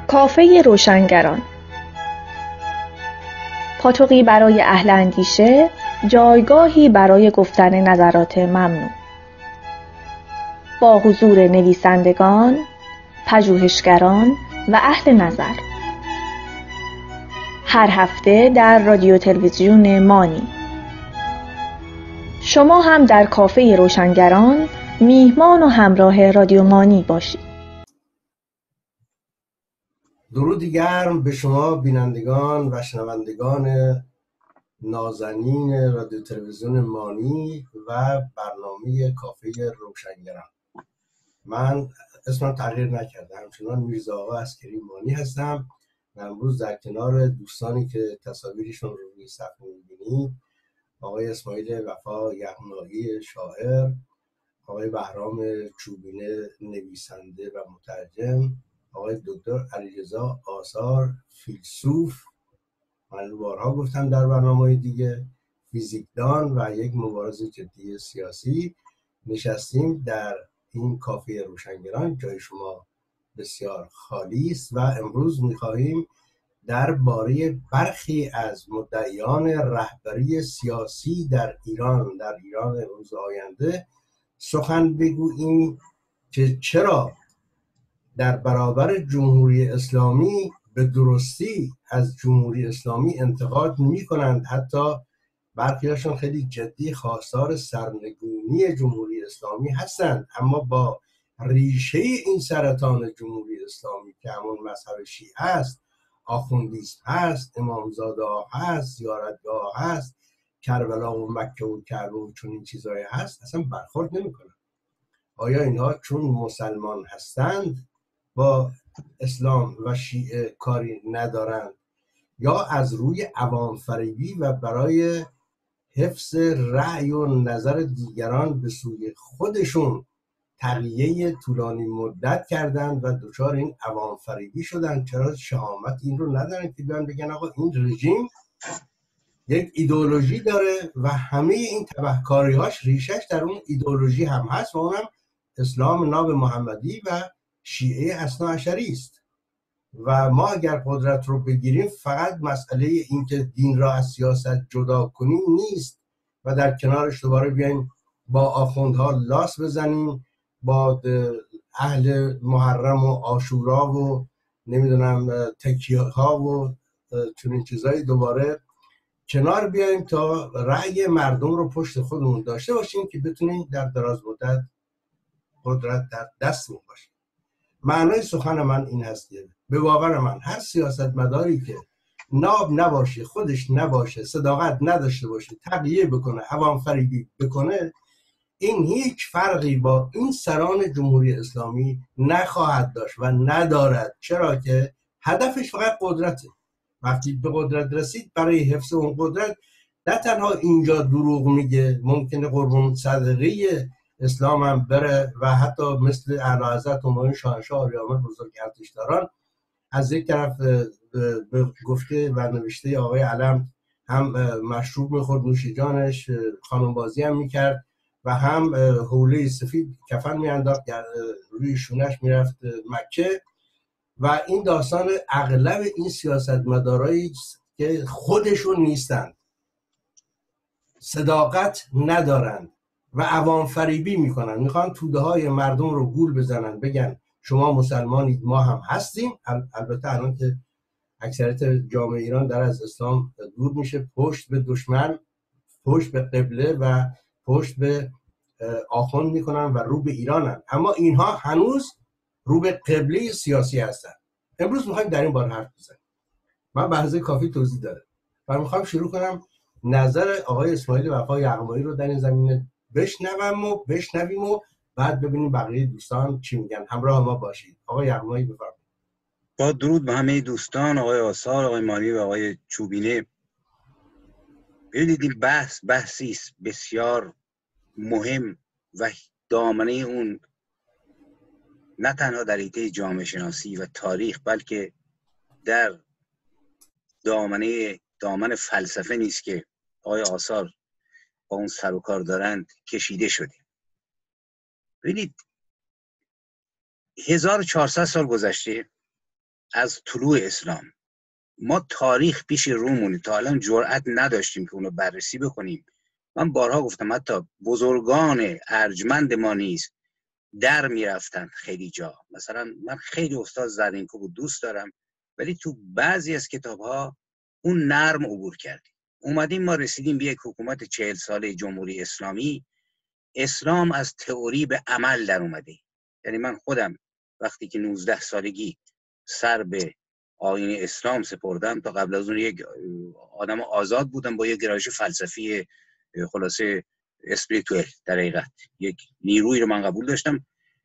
کافه روشنگران، پاتوقی برای اهل اندیشه، جایگاهی برای گفتن نظرات ممنوع، با حضور نویسندگان، پژوهشگران و اهل نظر. هر هفته در رادیو تلویزیون مانی. شما هم در کافه روشنگران میهمان و همراه رادیو مانی باشید. درودی گرم به شما بینندگان و شنوندگان نازنین رادیو تلویزیون مانی و برنامه کافه روشنگران. من اسمم تغییر نکرده، همچنان میرزا آقا عسکری مانی هستم و امروز در کنار دوستانی که تصاویرشون رو روی صفحه می‌بینید، آقای اسماعیل وفا یغمایی شاعر، آقای بهرام چوبینه نویسنده و مترجم، آقای دکتر علیرضا آثار فیلسوف، من بارها گفتم در برنامه دیگه، فیزیکدان و یک مبارز جدی سیاسی، نشستیم در این کافه روشنگران. جای شما بسیار خالی است و امروز می‌خواهیم درباره برخی از مدعیان رهبری سیاسی در ایران روز آینده سخن بگوییم که چرا در برابر جمهوری اسلامی به درستی از جمهوری اسلامی انتقاد می‌کنند، حتی برخیاشون خیلی جدی خواستار سرنگونی جمهوری اسلامی هستند، اما با ریشه این سرطان جمهوری اسلامی که همون مذهب شیعه است، آخوندیسم هست، امامزاده ها هست، زیارتگاه هست، کربلا و مکه و کعبه و چنین چیزایی هست، اصلا برخورد نمی‌کنند. آیا اینها چون مسلمان هستند با اسلام و شیعه کاری ندارند، یا از روی عوام فریبی و برای حفظ رأی و نظر دیگران به سوی خودشون تقیه طولانی مدت کردند و دچار این عوام فریبی شدند؟ چرا شهامت این رو ندارن که بیان بگن آقا این رژیم یک ایدئولوژی داره و همه این تبهکاری‌هاش ریشش در اون ایدئولوژی هم هست و اونم اسلام ناب محمدی و شیعه اثناعشری است. و ما اگر قدرت رو بگیریم فقط مسئله این که دین را از سیاست جدا کنیم نیست و در کنارش دوباره بیایم با آخوندها لاس بزنیم، با اهل محرم و عاشورا و نمیدونم تکیه ها و چنین چیزایی دوباره کنار بیایم تا رأی مردم رو پشت خودمون داشته باشیم که بتونیم در دراز مدت قدرت در دستمون باشه. معنای سخن من این هست که به باور من هر سیاستمداری که ناب نباشه، خودش نباشه، صداقت نداشته باشه، تقیه بکنه، عوام فریبی بکنه، این هیچ فرقی با این سران جمهوری اسلامی نخواهد داشت و ندارد. چرا که هدفش فقط قدرته. وقتی به قدرت رسید، برای حفظ اون قدرت نه تنها اینجا دروغ میگه، ممکنه قربون صدقه اسلام هم بره و حتی مثل اعلیحضرت همایون شاهنشاه آریامر بزرگ ارتشداران از یک طرف به گفته و نوشته آقای علم هم مشروب میخورد، نوش جانش، خانم بازی هم میکرد و هم حوله سفید کفن میانداخت، روی شونش میرفت مکه. و این داستان اغلب این سیاستمدارایی که خودشون نیستند، صداقت ندارند و عوام فریبی میکنن، میخوان توده های مردم رو گول بزنن، بگن شما مسلمانید ما هم هستیم. البته الان که اکثریت جامعه ایران در از اسلام دور میشه، پشت به دشمن، پشت به قبله و پشت به آخوند میکنن و رو به ایرانن، اما اینها هنوز رو به قبله سیاسی هستن. امروز میخوایم در این باره حرف بزنیم. من بحث کافی توضیح داره و میخوام شروع کنم نظر آقای اسماعیل وفا یغمایی رو در این زمینه بشنویم و بعد ببینیم بقیه دوستان چی میگن. همراه ما باشید. آقای یغمایی بفرمایید. با درود به همه دوستان، آقای آثار، آقای مانی و آقای چوبینه. ببینید این بحثی است بسیار مهم و دامنه اون نه تنها در حیطه جامعه شناسی و تاریخ، بلکه در دامن فلسفه نیست که آقای آثار با اون سر و کار دارند کشیده شده. ببینید 1400 سال گذشته از طلوع اسلام ما تاریخ پیش رومونی تا الان جرأت نداشتیم که اونو بررسی بکنیم. من بارها گفتم حتی بزرگان ارجمند ما نیز در میرفتن خیلی جا. مثلا من خیلی استاد زرینکو بود دوست دارم، ولی تو بعضی از کتابها اون نرم عبور کردیم. اومدیم ما رسیدیم به یک حکومت 40 ساله جمهوری اسلامی. اسلام از تئوری به عمل در اومده. یعنی من خودم وقتی که 19 سالگی سر به آیین اسلام سپردم، تا قبل از اون یک آدم آزاد بودم با یک گرایش فلسفی خلاصه اسپریتوال، در حقیقت یک نیرویی رو من قبول داشتم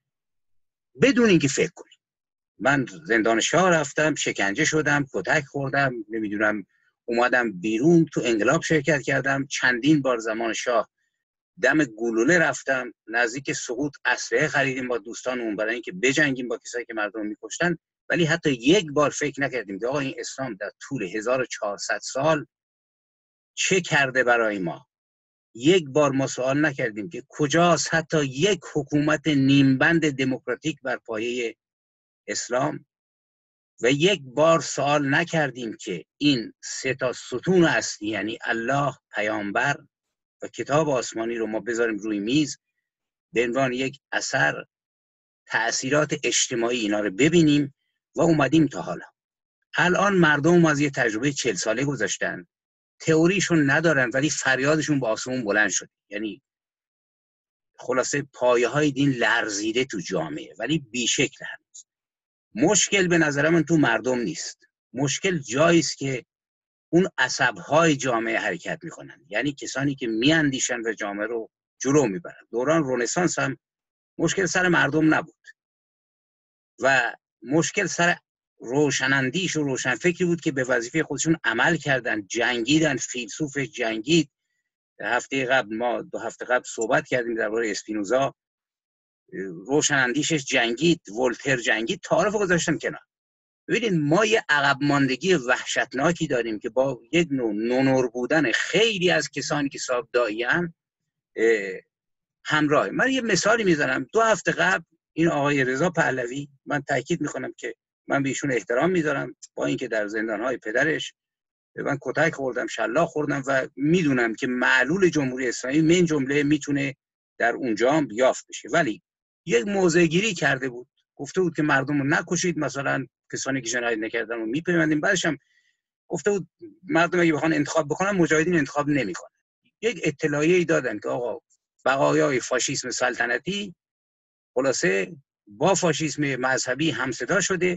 بدون اینکه فکر کنم. من زندان شاه رفتم، شکنجه شدم، کتک خوردم، نمیدونم اومدم بیرون، تو انقلاب شرکت کردم، چندین بار زمان شاه دم گلوله رفتم، نزدیک سقوط اسلحه خریدیم با دوستانمون برای اینکه بجنگیم با کسایی که مردم میکشتن، ولی حتی یک بار فکر نکردیم که آقا این اسلام در طول 1400 سال چه کرده برای ما. یک بار ما سوال نکردیم که کجاست حتی یک حکومت نیمبند دموکراتیک بر پایه اسلام، و یک بار سوال نکردیم که این سه تا ستون اصلی یعنی الله، پیامبر و کتاب آسمانی رو ما بذاریم روی میز به عنوان یک اثر تأثیرات اجتماعی اینا رو ببینیم و اومدیم تا حالا. الان مردم از یه تجربه 40 ساله گذاشتن، تئوریشون ندارن ولی فریادشون با آسمون بلند شد. یعنی خلاصه پایه های دین لرزیده تو جامعه ولی بیشکل هنوز. مشکل به نظر من تو مردم نیست، مشکل جایی است که اون عصب‌های جامعه حرکت میکنن، یعنی کسانی که میاندیشن و جامعه رو جلو میبرن. دوران رنسانس هم مشکل سر مردم نبود و مشکل سر روشناندیش و روشنفکری بود که به وظیفه خودشون عمل کردن، جنگیدن. فیلسوف جنگید. هفته قبل ما 2 هفته قبل صحبت کردیم درباره اسپینوزا، روشناندیشش جنگید، ولتر جنگید، تعارف گذاشتن کنار. ببینید ما یه عقب ماندگی وحشتناکی داریم که با یک نوع نونور بودن خیلی از کسانی که صاحب داعیان همراه. من یه مثالی میزنم. 2 هفته قبل این آقای رضا پهلوی، من تاکید میکنم که من به ایشون احترام میذارم، با اینکه در زندانهای پدرش من کتک خوردم، شلاق خوردم و میدونم که معلول جمهوری اسلامی من جمله میتونه در اونجا هم یافت بشه، ولی یک موضع گیری کرده بود، گفته بود که مردم رو نکشید، مثلا کسانی که جنایت نکردن رو میپیوندیم. بعدش هم گفته بود مردم اگه بخوان انتخاب بکنن مجاهدین انتخاب نمیکنن. یک اطلاعیه‌ای دادن که آقا بقایای فاشیسم سلطنتی خلاصه با فاشیسم مذهبی همصدا شده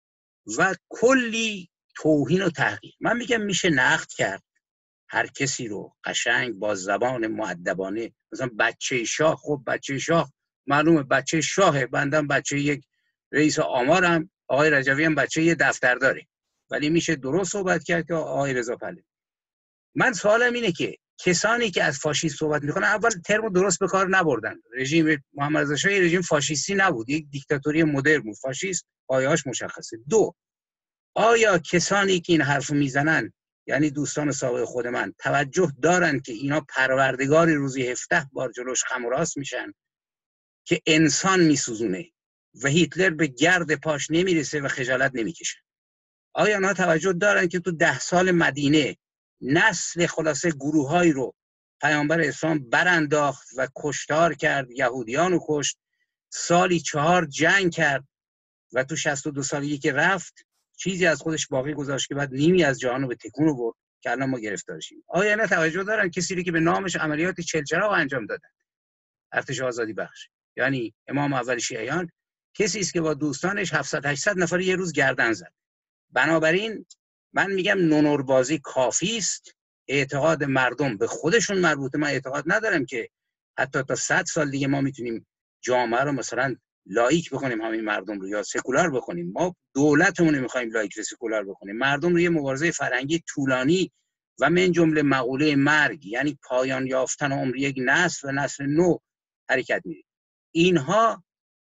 و کلی توهین و تحقیر. من میگم میشه نقد کرد هر کسی رو قشنگ با زبان مؤدبانه. مثلا بچه شاه، خب بچه شاه معلومه بچه شاهه، بندم بچه یک رئیس آمارم، آقای رجوی هم بچه یه دفترداره، ولی میشه درست صحبت کرد که آقای رضا پهلوی. من سوالم اینه که کسانی که از فاشیست صحبت میکنن اول ترمو درست به کار نبردن. رژیم محمد رضا شاه رژیم فاشیستی نبود، یک دیکتاتوری مدرن بود. فاشیست پایه‌اش مشخصه. 2، آیا کسانی که این حرفو میزنن، یعنی دوستان سابق خود من، توجه دارن که اینا پروردگاری روزی 17 بار جلوش خم و راست میشن که انسان میسوزونه و هیتلر به گرد پاش نمیرسه و خجالت نمیکشه؟ آیا اینا توجه دارن که تو 10 سال مدینه نسل خلاصه گروهایی رو پیامبر اسلام برانداخت و کشتار کرد، یهودیان رو کشت، سالی 4 جنگ کرد و تو 62 سالگی که رفت چیزی از خودش باقی گذاشت که بعد نیمی از جهان رو به تکون آورد که الان ما گرفتارشیم؟ آیا اینا توجه دارن کسی رو که به نامش عملیات چلچراغ انجام دادن، ارتش آزادی بخش، یعنی امام اول شیعیان، کسی است که با دوستانش 700-800 نفر یه روز گردن زد؟ بنابراین من میگم نونوربازی کافی است، اعتقاد مردم به خودشون مربوطه. من اعتقاد ندارم که حتی تا 100 سال دیگه ما میتونیم جامعه رو مثلا لایک بکنیم، همین مردم رو، یا سکولار بکنیم. ما دولتمون رو میخوایم لایک و سکولار بکنیم، مردم رو یه مبارزه فرهنگی طولانی و من جمله مقوله مرگ، یعنی پایان یافتن عمر یک نسل و نسل نو حرکت میدیم. اینها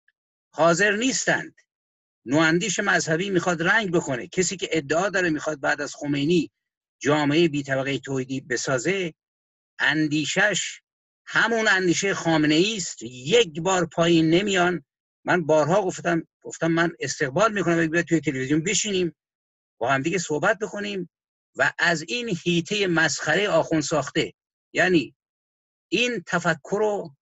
حاضر نیستند. نواندیش مذهبی میخواد رنگ بکنه. کسی که ادعا داره میخواد بعد از خمینی جامعه بی طبقه توحیدی بسازه، اندیشش همون اندیشه خامنه‌ای است. یک بار پایین نمیان. من بارها گفتم گفتم من استقبال میکنم اگه بیاد توی تلویزیون بشینیم با هم دیگه صحبت بکنیم و از این هیته مسخره آخوند ساخته، یعنی این تفکر رو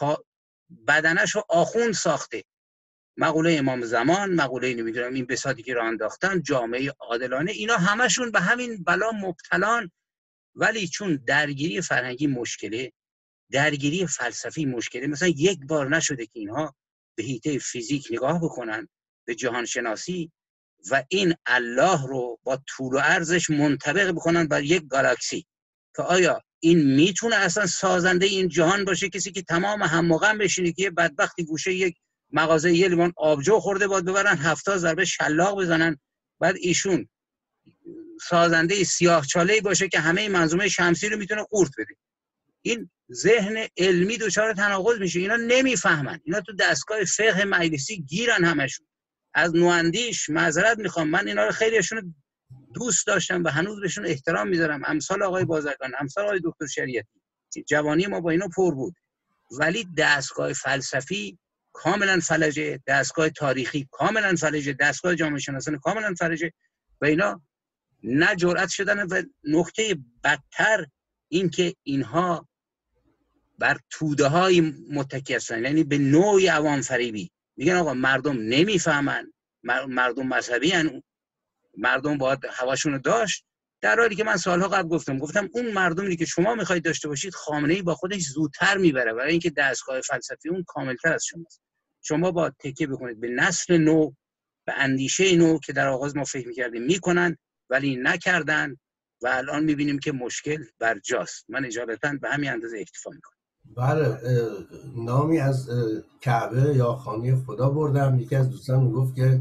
بدنش رو آخوند ساخته، مقوله امام زمان، مقوله نمیدونم این بساطی که راه انداختن، جامعه عادلانه، اینا همشون به همین بلا مبتلان. ولی چون درگیری فرهنگی مشکله، درگیری فلسفی مشکله، مثلا یک بار نشده که اینها به حیطه فیزیک نگاه بکنن، به جهان شناسی و این الله رو با طول و عرضش منطبق بکنن بر یک گالاکسی که آیا این میتونه اصلا سازنده این جهان باشه؟ کسی که تمام هم و غم بشینه که یه بدبختی گوشه یک مغازه یه لیوان آبجو خورده باید ببرن 70 ضربه شلاق بزنن، بعد ایشون سازنده سیاه چاله‌ای باشه که همه منظومه شمسی رو میتونه قورت بده. این ذهن علمی دچار تناقض میشه. اینا نمیفهمن، اینا تو دستگاه فقه مجلسی گیرن همشون. از نواندیش معذرت میخوام، من اینا رو خیلیشون دوست داشتم و هنوز بهشون احترام میذارم، امثال آقای بازرگان، امثال آقای دکتر شریعتی. جوانی ما با اینا پر بود، ولی دستگاه فلسفی کاملا فلجه، دستگاه تاریخی کاملا فلجه، دستگاه جامعه شناسان کاملا فلجه و اینا نه جرأت شدن. و نکته بدتر این که اینها بر توده های متکی هستن، یعنی به نوعی عوام فریبی. میگن آقا مردم نمیفهمن، مردم مذهبی هن، مردم باید هواشونو داشت، در حالی که من سالها قبل گفتم اون مردمی که شما میخواید داشته باشید خامنه‌ای با خودش زودتر میبره، برای اینکه دستگاه فلسفی اون کاملتر از شماست. شما باید تکیه بکنید به نسل نو، به اندیشه نو که در آغاز ما فکر میکردیم میکنن ولی نکردن و الان میبینیم که مشکل بر جاست. من اجالتا به همین اندازه اکتفا میکنم. بله، نامی از کعبه یا خانه خدا بردم. یکی از دوستان میگفت که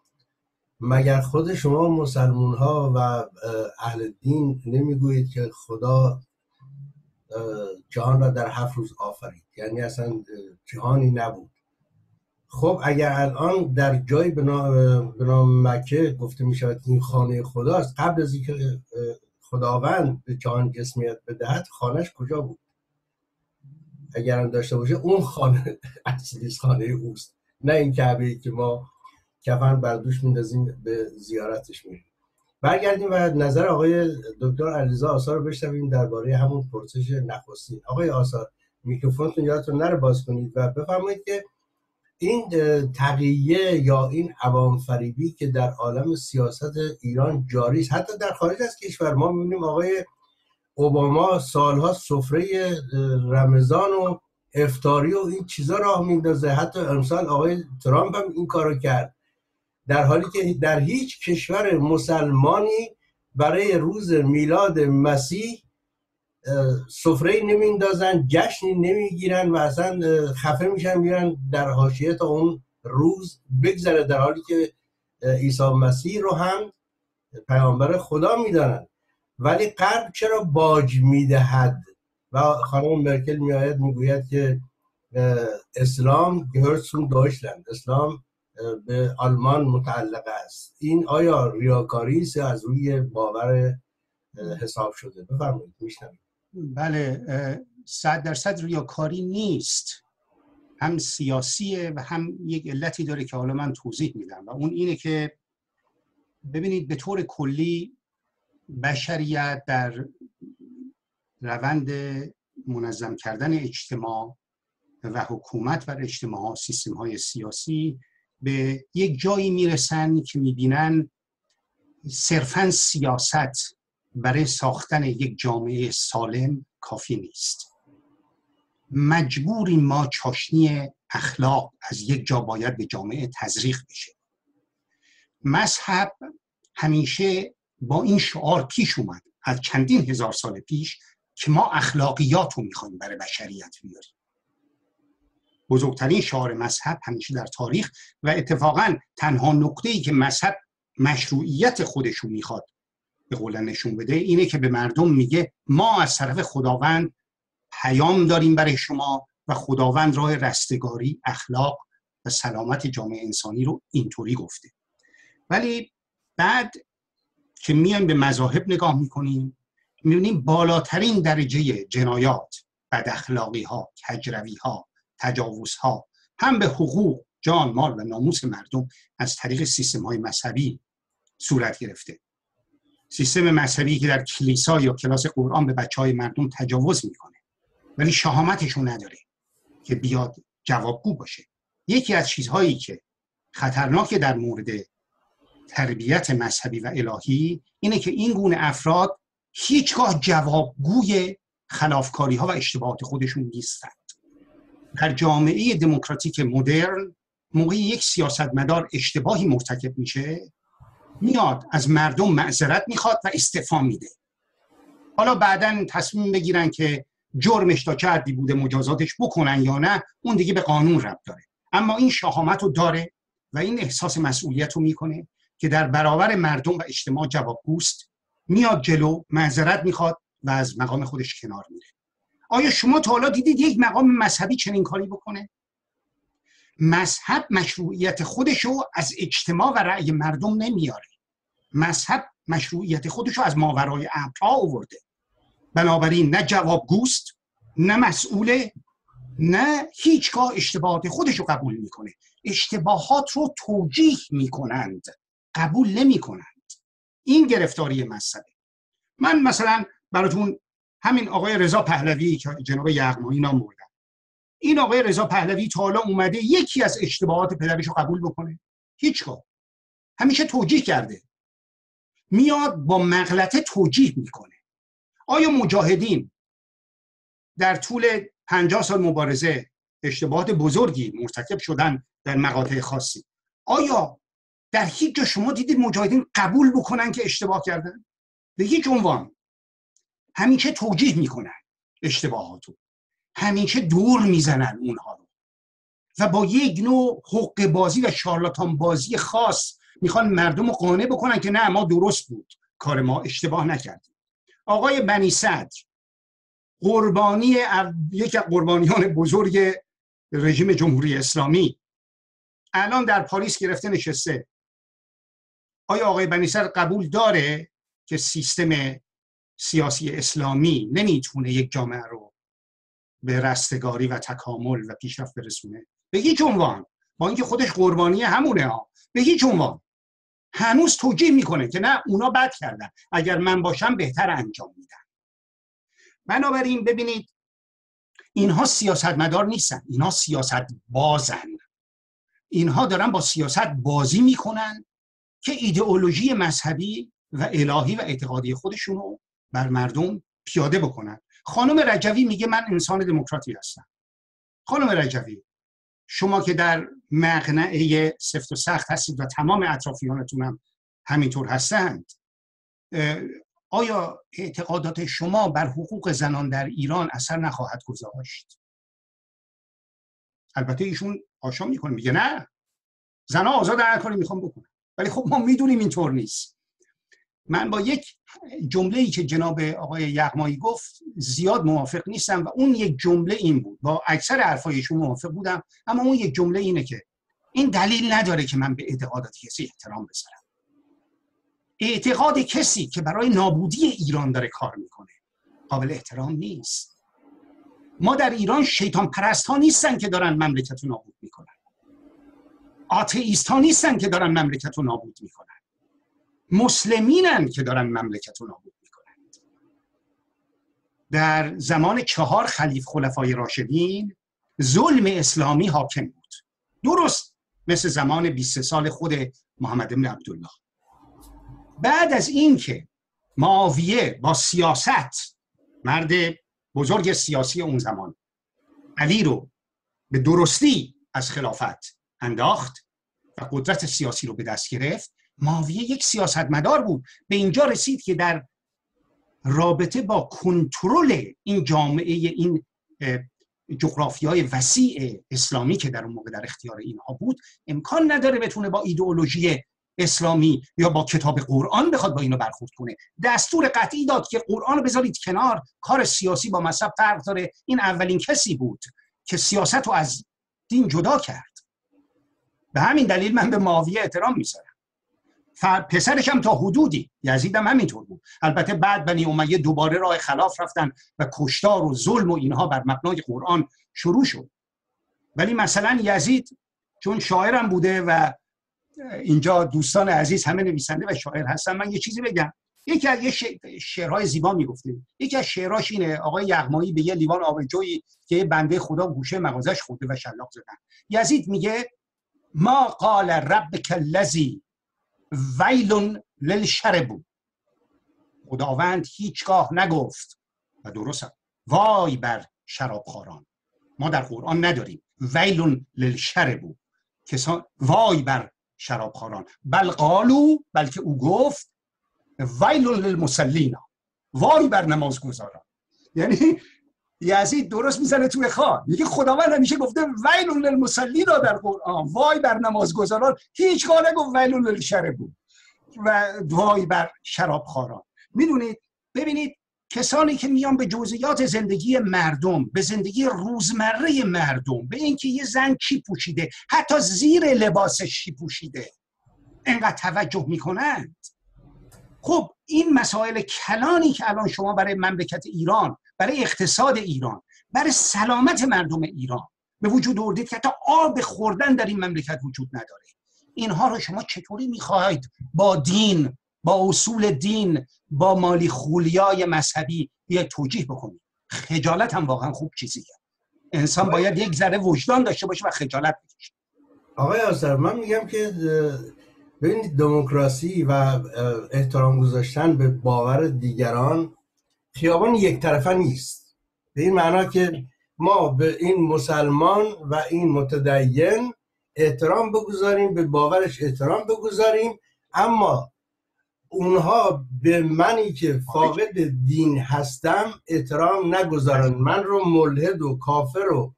مگر خود شما مسلمون ها و اهل دین نمیگویید که خدا جهان را در 7 روز آفرید، یعنی اصلا جهانی نبود. خب اگر الان در جای به نام مکه گفته می شود این خانه خداست، قبل از اینکه خداوند به جهان جسمیت بدهد خانهش کجا بود؟ اگر هم داشته باشه اون خانه اصلی خانه اوست، نه این کعبه‌ای که ما کفن بر دوش میندازیم به زیارتش میریم. برگردیم و نظر آقای دکتر علیرضا آثار رو بشنویم درباره همون پرسش نخستین. آقای آثار، میکروفونتون یادتون نره باز کنید و بفرمایید که این تقیه یا این عوام فریبی که در عالم سیاست ایران جاری است، حتی در خارج از کشور ما می‌بینیم آقای اوباما سالها سفره رمضان و افطاری و این چیزا راه میندازه، حتی امسال آقای ترامپ هم این کارو کرد، در حالی که در هیچ کشور مسلمانی برای روز میلاد مسیح سفره نمیندازن، جشنی نمیگیرن و اصلا خفه میشن میرن در حاشیه تا اون روز بگذره، در حالی که عیسی مسیح رو هم پیامبر خدا میدانن. ولی غرب چرا باج میدهد و خانم مرکل میآید میگوید که اسلام gehört zum Deutschland، اسلام به آلمان متعلق است. این آیا ریاکاری است از روی باور حساب شده؟ بفرمایید، میشنوید. بله، 100% ریاکاری نیست، هم سیاسیه و هم یک علتی داره که حالا من توضیح میدم و اون اینه که ببینید به طور کلی بشریت در روند منظم کردن اجتماع و حکومت بر اجتماع، سیستم های سیاسی به یک جایی میرسن که میبینن صرفاً سیاست برای ساختن یک جامعه سالم کافی نیست. مجبوریم ما چاشنی اخلاق از یک جا باید به جامعه تزریق بشه. مذهب همیشه با این شعار پیش اومد از چندین هزار سال پیش که ما اخلاقیات رو میخوایم برای بشریت بیاریم. بزرگترین شعار مذهب همیشه در تاریخ و اتفاقاً تنها نکته‌ای که مذهب مشروعیت خودشو میخواد به قول نشون بده اینه که به مردم میگه ما از طرف خداوند پیام داریم برای شما و خداوند راه رستگاری، اخلاق و سلامت جامعه انسانی رو اینطوری گفته. ولی بعد که میایم به مذاهب نگاه میکنیم میبینیم بالاترین درجه جنایات، بد اخلاقی ها، کجروی ها، تجاوز ها هم به حقوق جان، مال و ناموس مردم از طریق سیستم‌های مذهبی صورت گرفته. سیستم مذهبی که در کلیسا یا کلاس قرآن به بچه‌های مردم تجاوز میکنه، ولی شهامتشو نداره که بیاد جوابگو باشه. یکی از چیزهایی که خطرناک در مورد تربیت مذهبی و الهی اینه که این گونه افراد هیچگاه جوابگوی خلافکاری‌ها و اشتباهات خودشون نیستند. در جامعه دموکراتیک مدرن موقعی یک سیاستمدار اشتباهی مرتکب میشه، میاد از مردم معذرت میخواد و استعفا میده. حالا بعداً تصمیم بگیرن که جرمش تا چه حدی بوده مجازاتش بکنن یا نه، اون دیگه به قانون ربط داره. اما این شهامت رو داره و این احساس مسئولیت رو میکنه که در برابر مردم و اجتماع جوابگوست، میاد جلو، معذرت میخواد و از مقام خودش کنار میره. آیا شما تا حالا دیدید یک مقام مذهبی چنین کاری بکنه؟ مذهب مشروعیت خودش رو از اجتماع و رأی مردم نمیاره. مذهب مشروعیت خودش رو از ماورای ابرها آورده. بنابراین نه جوابگوست، نه مسئوله، نه هیچگاه اشتباهات خودش رو قبول میکنه. اشتباهات رو توجیه میکنند، قبول نمیکنند. این گرفتاری مذهبه. من مثلا براتون همین آقای رضا پهلوی که جناب یغمایی نام بردن، این آقای رضا پهلوی تا حالا اومده یکی از اشتباهات پدرش رو قبول بکنه؟ هیچگاه. همیشه توجیه کرده، میاد با مغلطه توجیه میکنه. آیا مجاهدین در طول 50 سال مبارزه اشتباهات بزرگی مرتکب شدن در مقاطع خاصی؟ آیا در هیچ جا شما دیدید مجاهدین قبول بکنن که اشتباه کردن؟ به هیچ عنوان. همیشه توجیه میکنن اشتباهاتو، همیشه دور میزنن اونها رو و با یک نوع حقه بازی و شارلاتان بازی خاص میخوان مردم رو قانع بکنن که نه، ما درست بود، کار ما اشتباه نکردیم. آقای بنی صدر یکی از قربانیان بزرگ رژیم جمهوری اسلامی الان در پاریس گرفته نشسته. آیا آقای بنی صدر قبول داره که سیستم سیاسی اسلامی نمیتونه یک جامعه رو به رستگاری و تکامل و پیشرفت برسونه؟ به هیچ عنوان. با اینکه خودش قربانی همونه ها، به هیچ عنوان. هنوز توجیه میکنه که نه، اونا بد کردن، اگر من باشم بهتر انجام میدن. بنابراین ببینید، اینها سیاستمدار نیستن، اینها سیاست بازن. اینها دارن با سیاست بازی میکنن که ایدئولوژی مذهبی و الهی و اعتقادی خودشون رو بر مردم پیاده بکنن. خانم رجوی میگه من انسان دموکراتی هستم. خانم رجوی، شما که در مقنعه سفت و سخت هستید و تمام اطرافیانتون هم همینطور هستند، آیا اعتقادات شما بر حقوق زنان در ایران اثر نخواهد گذاشت؟ البته ایشون آشا میکنه، میگه نه، زنها آزاد هر کاری میخوان بکنن. ولی خب ما میدونیم اینطور نیست. من با یک جمله‌ای که جناب آقای یغمایی گفت زیاد موافق نیستم و اون یک جمله این بود. با اکثر حرفایشون موافق بودم، اما اون یک جمله اینه که این دلیل نداره که من به اعتقادات کسی احترام بذارم. اعتقاد کسی که برای نابودی ایران داره کار میکنه قابل احترام نیست. ما در ایران شیطان پرست ها نیستن که دارن مملکت رو نابود میکنن. آتئیست ها نیستن که دارن مملکت رو نابود میکنن. مسلمینن که دارن مملکت رو نابود میکنن. در زمان 4 خلفای راشدین ظلم اسلامی حاکم بود، درست مثل زمان 23 سال خود محمد بن عبدالله. بعد از این که معاویه با سیاست، مرد بزرگ سیاسی اون زمان، علی رو به درستی از خلافت انداخت و قدرت سیاسی رو به دست گرفت، معاویه یک سیاستمدار بود. به اینجا رسید که در رابطه با کنترل این جامعه، این جغرافیای وسیع اسلامی که در اون موقع در اختیار اینها بود، امکان نداره بتونه با ایدئولوژی اسلامی یا با کتاب قرآن بخواد با اینو برخورد کنه. دستور قطعی داد که قرآن رو بذارید کنار، کار سیاسی با مذهب فرق داره. این اولین کسی بود که سیاست رو از دین جدا کرد. به همین دلیل من به معاویه احترام میذارم. پسرش هم تا حدودی، یزید هم همینطور بود. البته بعد بنی امیه دوباره راه خلاف رفتن و کشتار و ظلم و اینها بر مبنای قرآن شروع شد. ولی مثلا یزید چون شاعرم بوده و اینجا دوستان عزیز همه نویسنده و شاعر هستن. من یه چیزی بگم. یکی از شعرهای زیبا میگفته. یکی از شعراش اینه، آقای یغمایی به یه لیوان آبجویی که یه بنده خدا گوشه مغازش خورده و شلاق زدن. یزید میگه ما قال ربک الذی ویل للشرب، خداوند هیچگاه نگفت و درست وای بر شرابخواران. ما در قرآن نداریم ویل للشرب، کسان وای بر شرابخواران، بل قالو، بلکه او گفت ویل للمصلین، وای بر نمازگزاران. یعنی یزید درست میزنه توی خان، میگه خداوند همیشه گفته ویل للمصلین در قرآن، وای بر نمازگزاران، هیچگاه نگفت ویل للشرب و وای بر شرابخواران. میدونید، ببینید کسانی که میان به جزئیات زندگی مردم، به زندگی روزمره مردم، به اینکه یه زن چی پوشیده، حتی زیر لباسش چی پوشیده، اینقدر توجه میکنند. خب این مسائل کلانی که الان شما برای مملکت ایران، برای اقتصاد ایران، برای سلامت مردم ایران به وجود آوردید که حتی آب خوردن در این مملکت وجود نداره، اینها رو شما چطوری میخواهید با دین، با اصول دین، با مالی خولیای مذهبی یک توجیه بکنید؟ خجالت هم واقعا خوب چیزیه. انسان باید یک ذره وجدان داشته باشه و خجالت بکشه. آقای آذر، من میگم که ببینید دموکراسی و احترام گذاشتن به باور دیگران خیابان یک طرفه نیست. به این معنا که ما به این مسلمان و این متدین احترام بگذاریم، به باورش احترام بگذاریم، اما اونها به منی که فاقد دین هستم احترام نگذارن، من رو ملحد و کافر و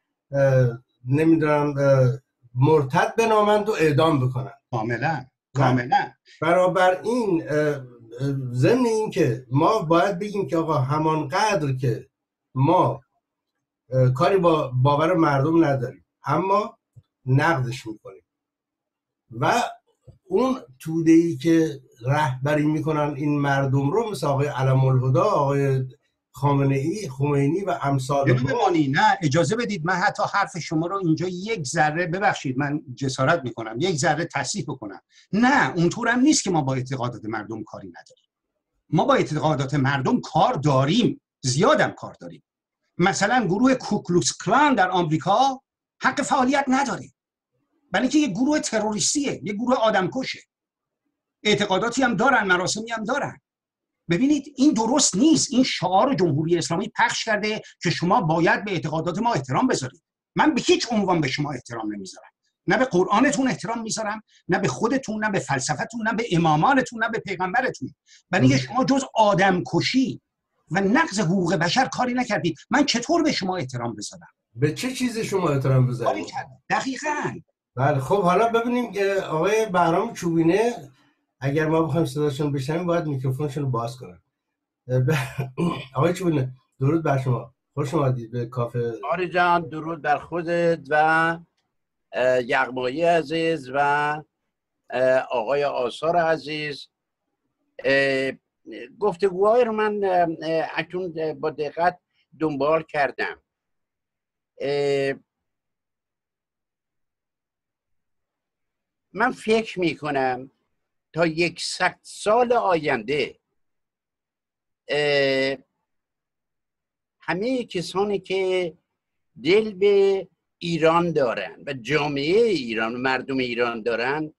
نمیدونم مرتد بنامند و اعدام بکنن. کاملا. برابر این ضمن این که ما باید بگیم که آقا همانقدر که ما کاری با باور مردم نداریم اما نقدش میکنیم و اون توده‌ای که رهبری میکنن این مردم رو، مثل آقای علم الهدی، آقای خمینی و امثال نه اجازه بدید من حتی حرف شما رو اینجا یک ذره، ببخشید من جسارت میکنم، یک ذره تصحیح بکنم. نه اونطور هم نیست که ما با اعتقادات مردم کاری نداریم. ما با اعتقادات مردم کار داریم، زیادم کار داریم. مثلا گروه کوکلوکس کلان در آمریکا حق فعالیت نداره، برای اینکه یک گروه تروریستیه، یک گروه آدمکشه. اعتقاداتی هم دارن، مراسمی هم دارن. ببینید این درست نیست. این شعار جمهوری اسلامی پخش کرده که شما باید به اعتقادات ما احترام بذارید. من به هیچ عنوان به شما احترام نمیذارم. نه به قرآنتون احترام میذارم، نه به خودتون، نه به فلسفتون، نه به امامانتون، نه به پیغمبرتون. برای اینکه شما جز آدمکشی و نقض حقوق بشر کاری نکردید. من چطور به شما احترام بذارم؟ به چه چیزی شما احترام بذارید؟ دقیقاً. بله خب حالا ببینیم که آقای بهرام چوبینه، اگر ما بخوایم صداشون بشنویم باید میکروفونشون رو باز کنن. آقای چوبینه درود بر شما، خوش اومدید به کافه. آری جان درود بر خودت و یغمایی عزیز و آقای آثار عزیز. گفتگوهای رو من اکنون با دقت دنبال کردم. من فکر میکنم تا 100 سال آینده همه کسانی که دل به ایران دارن و جامعه ایران و مردم ایران دارن،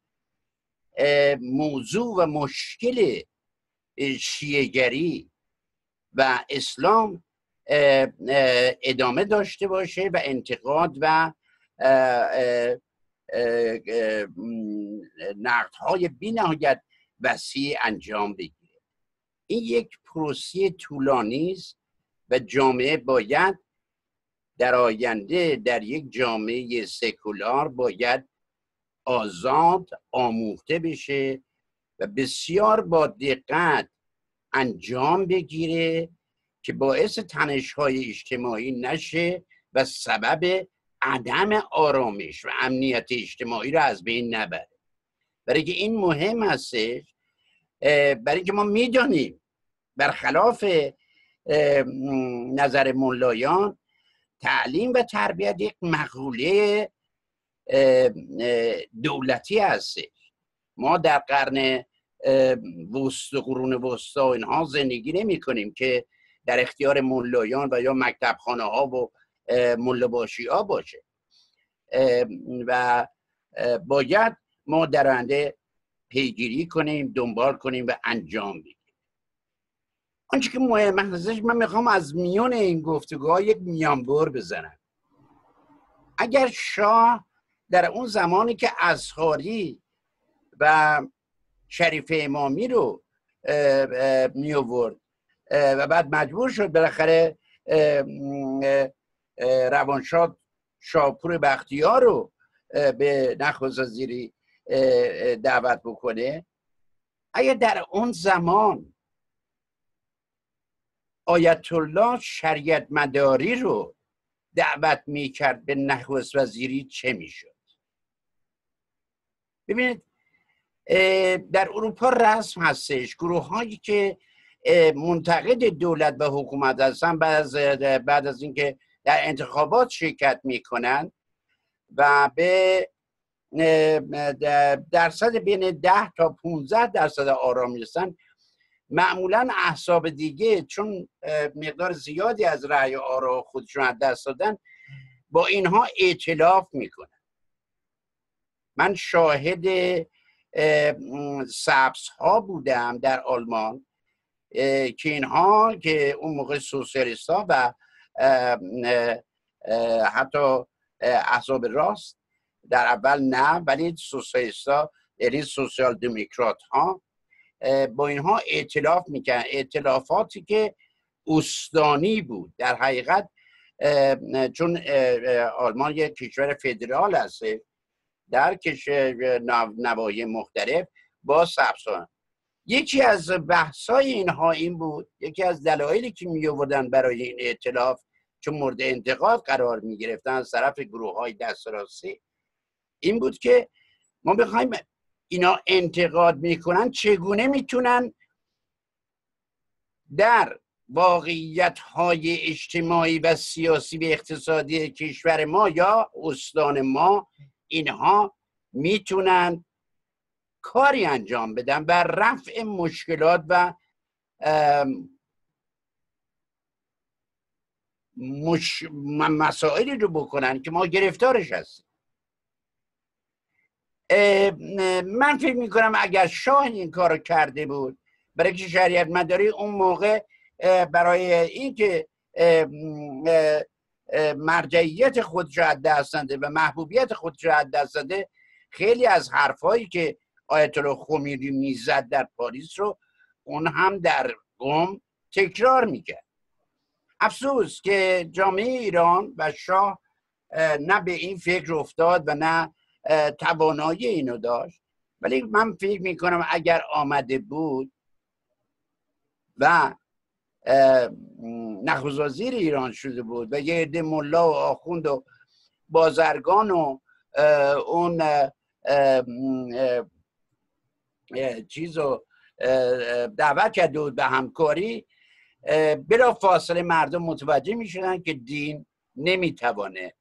موضوع و مشکل شیعه‌گری و اسلام ادامه داشته باشه و انتقاد و نقدهای بی‌نهایت وسیع انجام بگیره. این یک پروسه طولانی است و جامعه باید در آینده در یک جامعه سکولار باید آزاد آموخته بشه و بسیار با دقت انجام بگیره که باعث تنش‌های اجتماعی نشه و سبب عدم آرامش و امنیت اجتماعی رو از بین نبره. برای که این مهم هستش، برای که ما میدانیم برخلاف نظر ملایان تعلیم و تربیت یک مقوله دولتی هستش. ما در قرن قرون وسطا اینها زندگی نمی کنیم که در اختیار ملایان و یا مکتب خانه ها و ملاباشی ها باشه و باید ما در آینده پیگیری کنیم، دنبال کنیم و انجام بدیم. آنچه که مهم هستش، من میخوام از میان این گفتگوها یک میانبر بزنم. اگر شاه در اون زمانی که اصحاری و شریف امامی رو می آورد و بعد مجبور شد بالاخره روانشاد شاپور بختیار رو به نخست وزیری دعوت بکنه، اگر در اون زمان آیت الله شریعت مداری رو دعوت می کرد به نخست وزیری چه می شد؟ ببینید در اروپا رسم هستش گروه هایی که منتقد دولت و حکومت هستن بعد از اینکه در انتخابات شرکت میکنن و به درصد بین 10 تا 15% آرا میرسن، معمولا احزاب دیگه چون مقدار زیادی از رأی آرا خودشون از دست دادن با اینها ائتلاف میکنن. من شاهد سبز ها بودم در آلمان که اینها که اون موقع سوسیالیست ها و حتی احزاب راست در اول نه، ولی سوسیالیست ها یعنی سوسیال دموکرات ها با اینها ائتلاف میکنن، ائتلافاتی که استانی بود در حقیقت، چون آلمان یک کشور فدرال هست در نواحی مختلف با سبزان. یکی از بحثای اینها این بود، یکی از دلایلی که می آوردن برای این ائتلاف چون مورد انتقاد قرار می گرفتن از طرف گروه های دست راستی، این بود که ما بخوایم اینا انتقاد میکنن چگونه میتونن در واقعیت های اجتماعی و سیاسی و اقتصادی کشور ما یا استان ما اینها میتونن کاری انجام بدن بر رفع مشکلات و مسائلی رو بکنن که ما گرفتارش هستیم. من فکر میکنم اگر شاه این کار رو کرده بود، برای که شریعت مداری اون موقع برای اینکه مرجعیت خودش رو از دست نده و محبوبیت خودش رو از دست نده، خیلی از حرفایی که آیت الله خمینی میزد در پاریس رو اون هم در قم تکرار میکرد. افسوس که جامعه ایران و شاه نه به این فکر افتاد و نه توانایی اینو داشت، ولی من فکر میکنم اگر آمده بود و نخست وزیر ایران شده بود و یه عده ملا و آخوند و بازرگان و اون چیزو دعوت کرده بود به همکاری، بلا فاصله مردم متوجه می شدن که دین نمیتوانه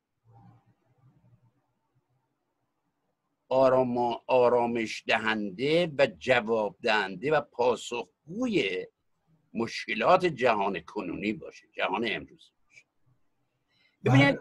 آرامش دهنده و جواب دهنده و پاسخگوی مشکلات جهان کنونی باشه، جهان امروز باشه. ببینید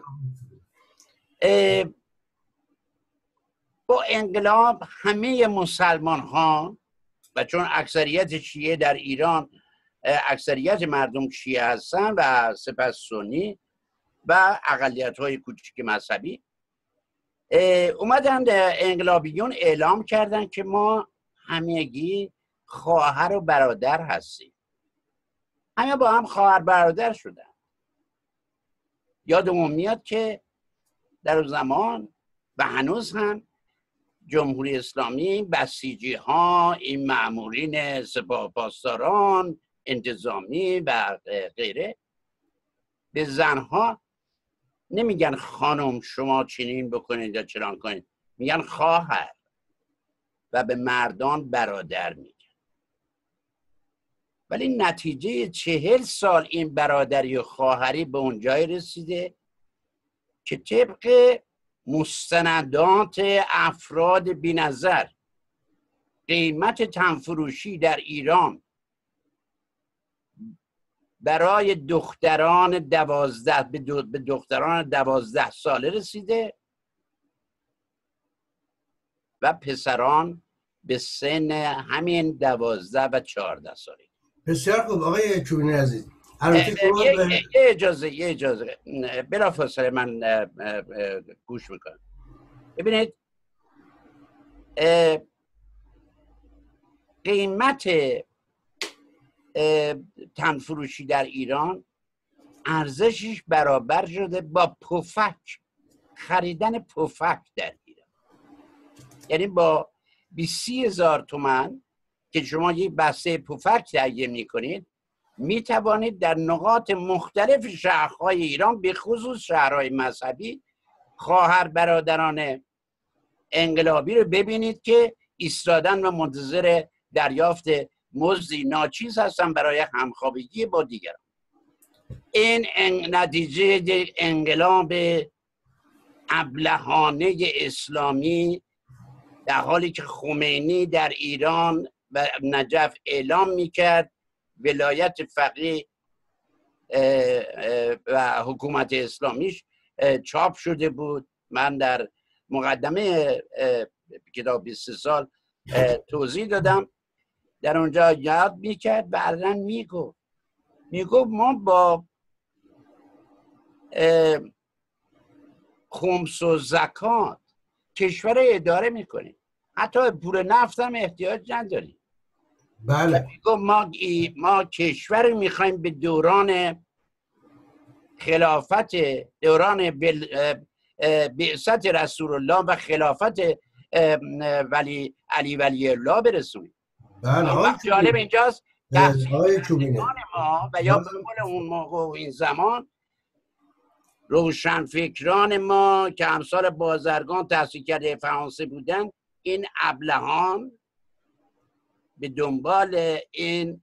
با انقلاب همه مسلمان ها و چون اکثریت شیعه در ایران اکثریت مردم شیعه هستن و سپس سنی و اقلیت های کوچک مذهبی، اومدن انقلابیون اعلام کردن که ما همگی خواهر و برادر هستیم. همه با هم خواهر برادر شدن. یادمون میاد که در اون زمان و هنوز هم جمهوری اسلامی بسیجی ها، این مامورین سپاه پاسداران انتظامی و غیره به زنها نمیگن خانم شما چنین بکنید یا چنان کنید، میگن خواهر، و به مردان برادر میگن. ولی نتیجه 40 سال این برادری و خواهری به اونجای رسیده که طبق مستندات افراد بی‌نظر قیمت تنفروشی در ایران برای دختران 12 به دختران 12 ساله رسیده و پسران به سن همین 12 و 14 ساله. بسیار خوب آقای چوبینی عزیز. یه اجازه بلافاصله من گوش میکنم. ببینید قیمت تنفروشی در ایران ارزشش برابر شده با پفک، خریدن پفک در ایران. یعنی با 20,000 تومان که شما یک بسته پفک تهیه میکنید می توانید در نقاط مختلف شهرهای ایران به خصوص شهرهای مذهبی خواهر برادران انقلابی رو ببینید که ایستادن و منتظر دریافت مزدی ناچیز هستن برای همخوابگی با دیگران. این نتیجه انقلاب ابلهانه اسلامی در حالی که خمینی در ایران و نجف اعلام میکرد ولایت فقیه و حکومت اسلامیش چاپ شده بود. من در مقدمه کتاب 20 سال توضیح دادم. در اونجا یاد میکرد و الان میگفت ما با خمس و زکات کشور اداره میکنیم، حتی پول نفت هم احتیاج نداریم. بله. ما کشور میخوایم به دوران خلافت، دوران بعثت رسول الله و خلافت علی ولی الله برسونیم. بله. جالب اینجاست چوبینی ما و یا به قول اون موقع و این زمان روشنفکران ما که امثال بازرگان تحصیل کرده فرانسه بودن، این ابلهان به دنبال این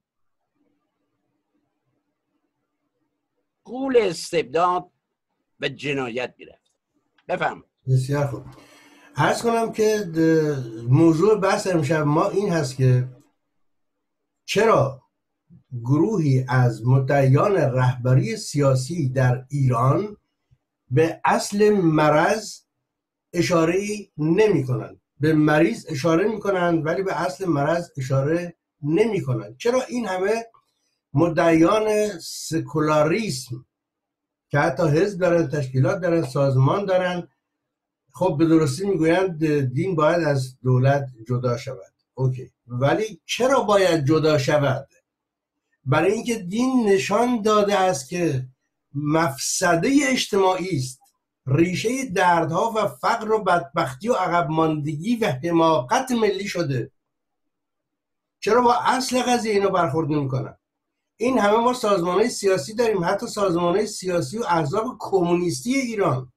غول استبداد و جنایت گرفت. بفهم. بسیار خوب. عرض کنم که موضوع بحث امشب ما این هست که چرا گروهی از مدعیان رهبری سیاسی در ایران به اصل مرض اشاره نمی کنند. به مریض اشاره می کنند ولی به اصل مرض اشاره نمی کنند. چرا این همه مدعیان سکولاریسم که حتی حزب دارن، تشکیلات دارن، سازمان دارن، خب به درستی میگویند دین باید از دولت جدا شود. اوکی، ولی چرا باید جدا شود؟ برای اینکه دین نشان داده است که مفسده اجتماعی است، ریشه دردها و فقر و بدبختی و عقب ماندگی و حماقت ملی شده. چرا با اصل قضیه اینو برخورد نمی‌کنن؟ این همه ما سازمان‌های سیاسی داریم، حتی سازمان‌های سیاسی و احزاب کمونیستی ایران،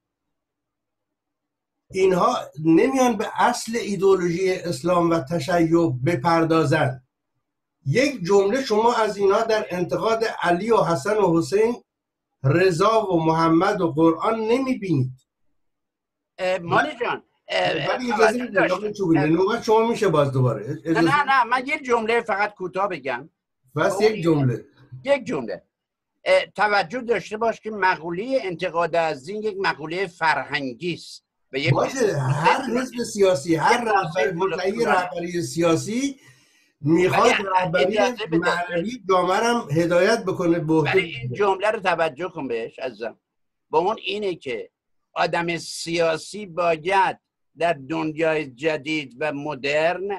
اینها نمیان به اصل ایدئولوژی اسلام و تشیع بپردازند. یک جمله شما از اینها در انتقاد علی و حسن و حسین، رضا و محمد و قرآن نمیبینید. مالی جان ولی اجازه بدید شما میشه باز دوباره نه من یک جمله فقط کوتاه بگم. بس یک جمله توجه داشته باش که مقوله انتقاد از دین یک مقوله فرهنگی است. باشه، هر حزب سیاسی، هر رهبری سیاسی میخواد رهبری معنوی جامعه هم هدایت بکنه. ولی این جمله رو توجه کن بهش عزیزم. با اون اینه که آدم سیاسی باید در دنیای جدید و مدرن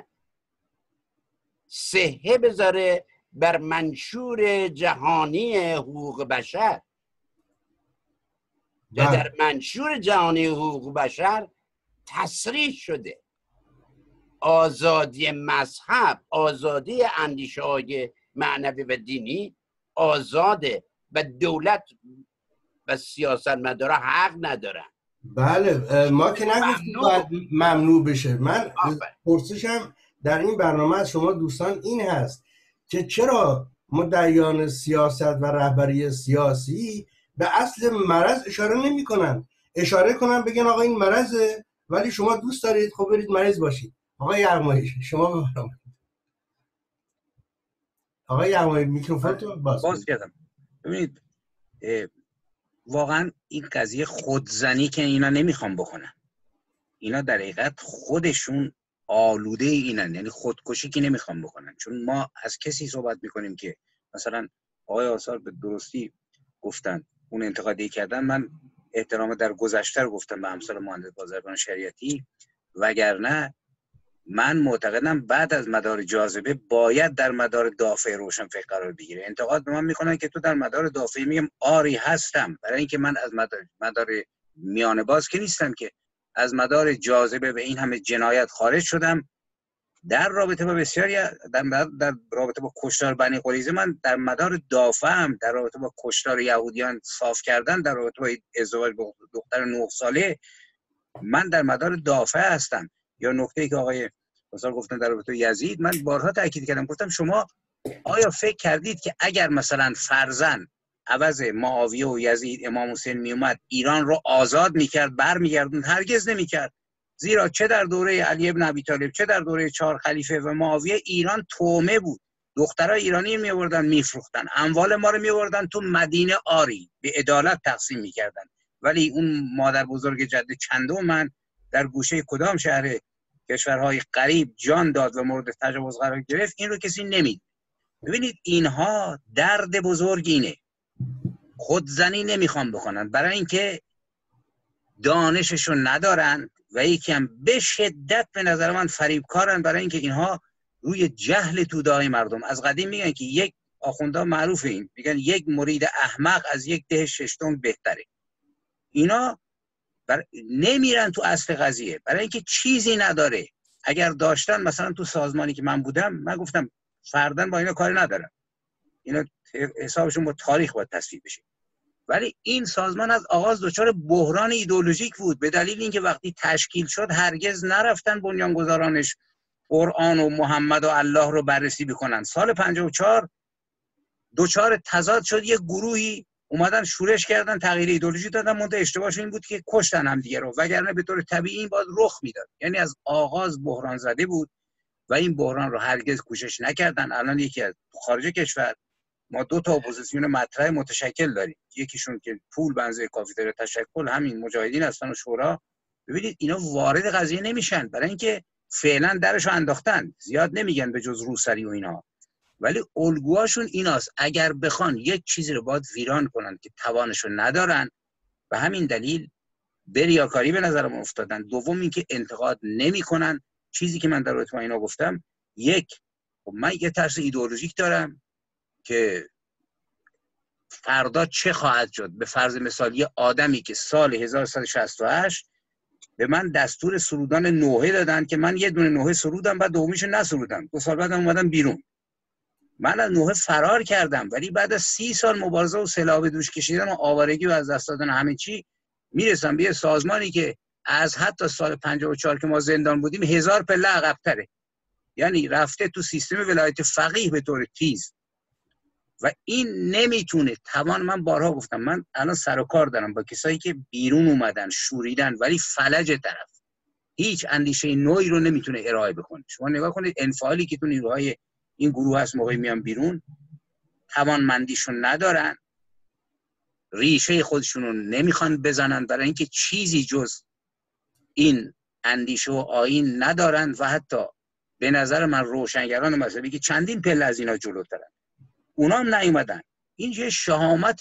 صحه بذاره بر منشور جهانی حقوق بشر. و در منشور جهانی حقوق بشر تصریح شده آزادی مذهب، آزادی اندیشه های معنوی و دینی آزاده و دولت و سیاستمدارا حق ندارن. بله، ما که نگفتیم باید ممنوع بشه. من پرسشم در این برنامه از شما دوستان این هست که چرا مدعیان سیاست و رهبری سیاسی به اصل مرض اشاره نمی کنند؟ اشاره کنن بگن آقا این مرضه، ولی شما دوست دارید خب برید مریض باشید. آقای یغمایی شما بفرمایید. آقای یغمایی میکروفونتون باز کردم. ببینید واقعا این قضیه خودزنی که اینا نمیخوام بکنن، اینا در حقیقت خودشون آلوده اینن، یعنی خودکشی که نمیخوام بکنن. چون ما از کسی صحبت میکنیم که مثلا آقای آثار به درستی گفتن اون انتقادی کردن، من احترام در گذشته رو گفتم به امثال مهندس بازرگان شریعتی، وگرنه من معتقدم بعد از مدار جاذبه باید در مدار دافع روشنفکر قرار بگیره. انتقاد به من میکنن که تو در مدار دافعی، میگم آری هستم، برای اینکه من از مدار میانه باز که نیستم، که از مدار جاذبه به این همه جنایت خارج شدم. در رابطه با بسیاری در رابطه با کشتار بنی قریظه من در مدار دافعم، در رابطه با کشتار یهودیان صاف کردن، در رابطه با ازدواج با دختر 9 ساله من در مدار دافع هستم. یا نکته‌ای که آقای مثلا گفتن در رابطه یزید، من بارها تاکید کردم، گفتم شما آیا فکر کردید که اگر مثلا فرزن عوض معاویه و یزید امام حسین میومد ایران رو آزاد میکرد برمیگردوند؟ هرگز نمیکرد. زیرا چه در دوره علی ابن ابی طالب چه در دوره 4 خلیفه و معاویه ایران طعمه بود. دخترای ایرانی میآوردن میفروختن، اموال ما رو میآوردن تو مدینه آری به عدالت تقسیم میکردن. ولی اون مادر بزرگ جد چندم من در گوشه کدام شهر کشورهای غریب جان داد و مورد تجاوز قرار گرفت، این رو کسی نمید. ببینید اینها درد بزرگ اینه، خودزنی نمیخوان بکنن برای اینکه دانششو ندارن و یکی هم به شدت به نظر من فریبکارن، برای اینکه اینها روی جهل توده‌های مردم. از قدیم میگن که یک آخوندا معروفه، این میگن یک مرید احمق از یک ده ششتونگ بهتره. اینا نمیرن تو اصل قضیه برای اینکه چیزی نداره. اگر داشتن مثلا تو سازمانی که من بودم، من گفتم فردن با اینا کاری ندارم، اینا حسابشون با تاریخ باید تصفیه بشه. ولی این سازمان از آغاز دچار بحران ایدئولوژیک بود، به دلیل اینکه وقتی تشکیل شد هرگز نرفتن بنیانگذارانش قرآن و محمد و الله رو بررسی بکنن. سال 54 دچار تضاد شد، یک گروهی اومدن شورش کردن، تغییر ایدئولوژی دادن، منتها اشتباهش این بود که کشتن هم دیگه رو، وگرنه به طور طبیعی این باید رخ میداد. یعنی از آغاز بحران زده بود و این بحران رو هرگز کوشش نکردن. الان یکی از خارج کشور ما 2 تا اپوزیسیون مطرح متشکل داریم، یکیشون که پول بنزه کافی داره تشکل همین مجاهدین هستن و شورا. ببینید اینا وارد قضیه نمیشن برای اینکه فعلا درشو انداختن، زیاد نمیگن به جز روسری و اینا، ولی الگوهاشون ایناست. اگر بخوان یک چیزی رو باید ویران کنن که توانشو ندارن، و همین دلیل به ریاکاری به نظرم افتادن. دوم اینکه انتقاد نمیکنن. چیزی که من در رابطه با اینا گفتم، یک، من یه ترس ایدئولوژیک دارم که فردا چه خواهد شد. به فرض مثال یه آدمی که سال 1168 به من دستور سرودان نوحه دادن که من یه دونه نوحه سرودم، بعد دومیشو نسرودم، 2 سال بعدم اومدم بیرون. من از نوحه فرار کردم، ولی بعد از 30 سال مبارزه و سلاح به دوش کشیدن و آوارگی و از دست دادن همه چی میرسم به یه سازمانی که از حتی سال 54 که ما زندان بودیم 1000 پله عقب‌تره. یعنی رفته تو سیستم ولایت فقیه به طور تیز و این نمیتونه توان. من بارها گفتم من الان سر و کار دارم با کسایی که بیرون اومدن شوریدن، ولی فلج طرف هیچ اندیشه نوعی رو نمیتونه ارائه بکنه. شما نگاه کنید انفعالی که تو نیروهای این گروه هست موقعی میان بیرون، توانمندیشون ندارن، ریشه خودشون رو نمیخوان بزنن، برای اینکه چیزی جز این اندیشه و آیین ندارن. و حتی به نظر من روشنگران مذهبی که چندین پله از اینا جلوترن، اونا هم نیومدن. این یه شهامت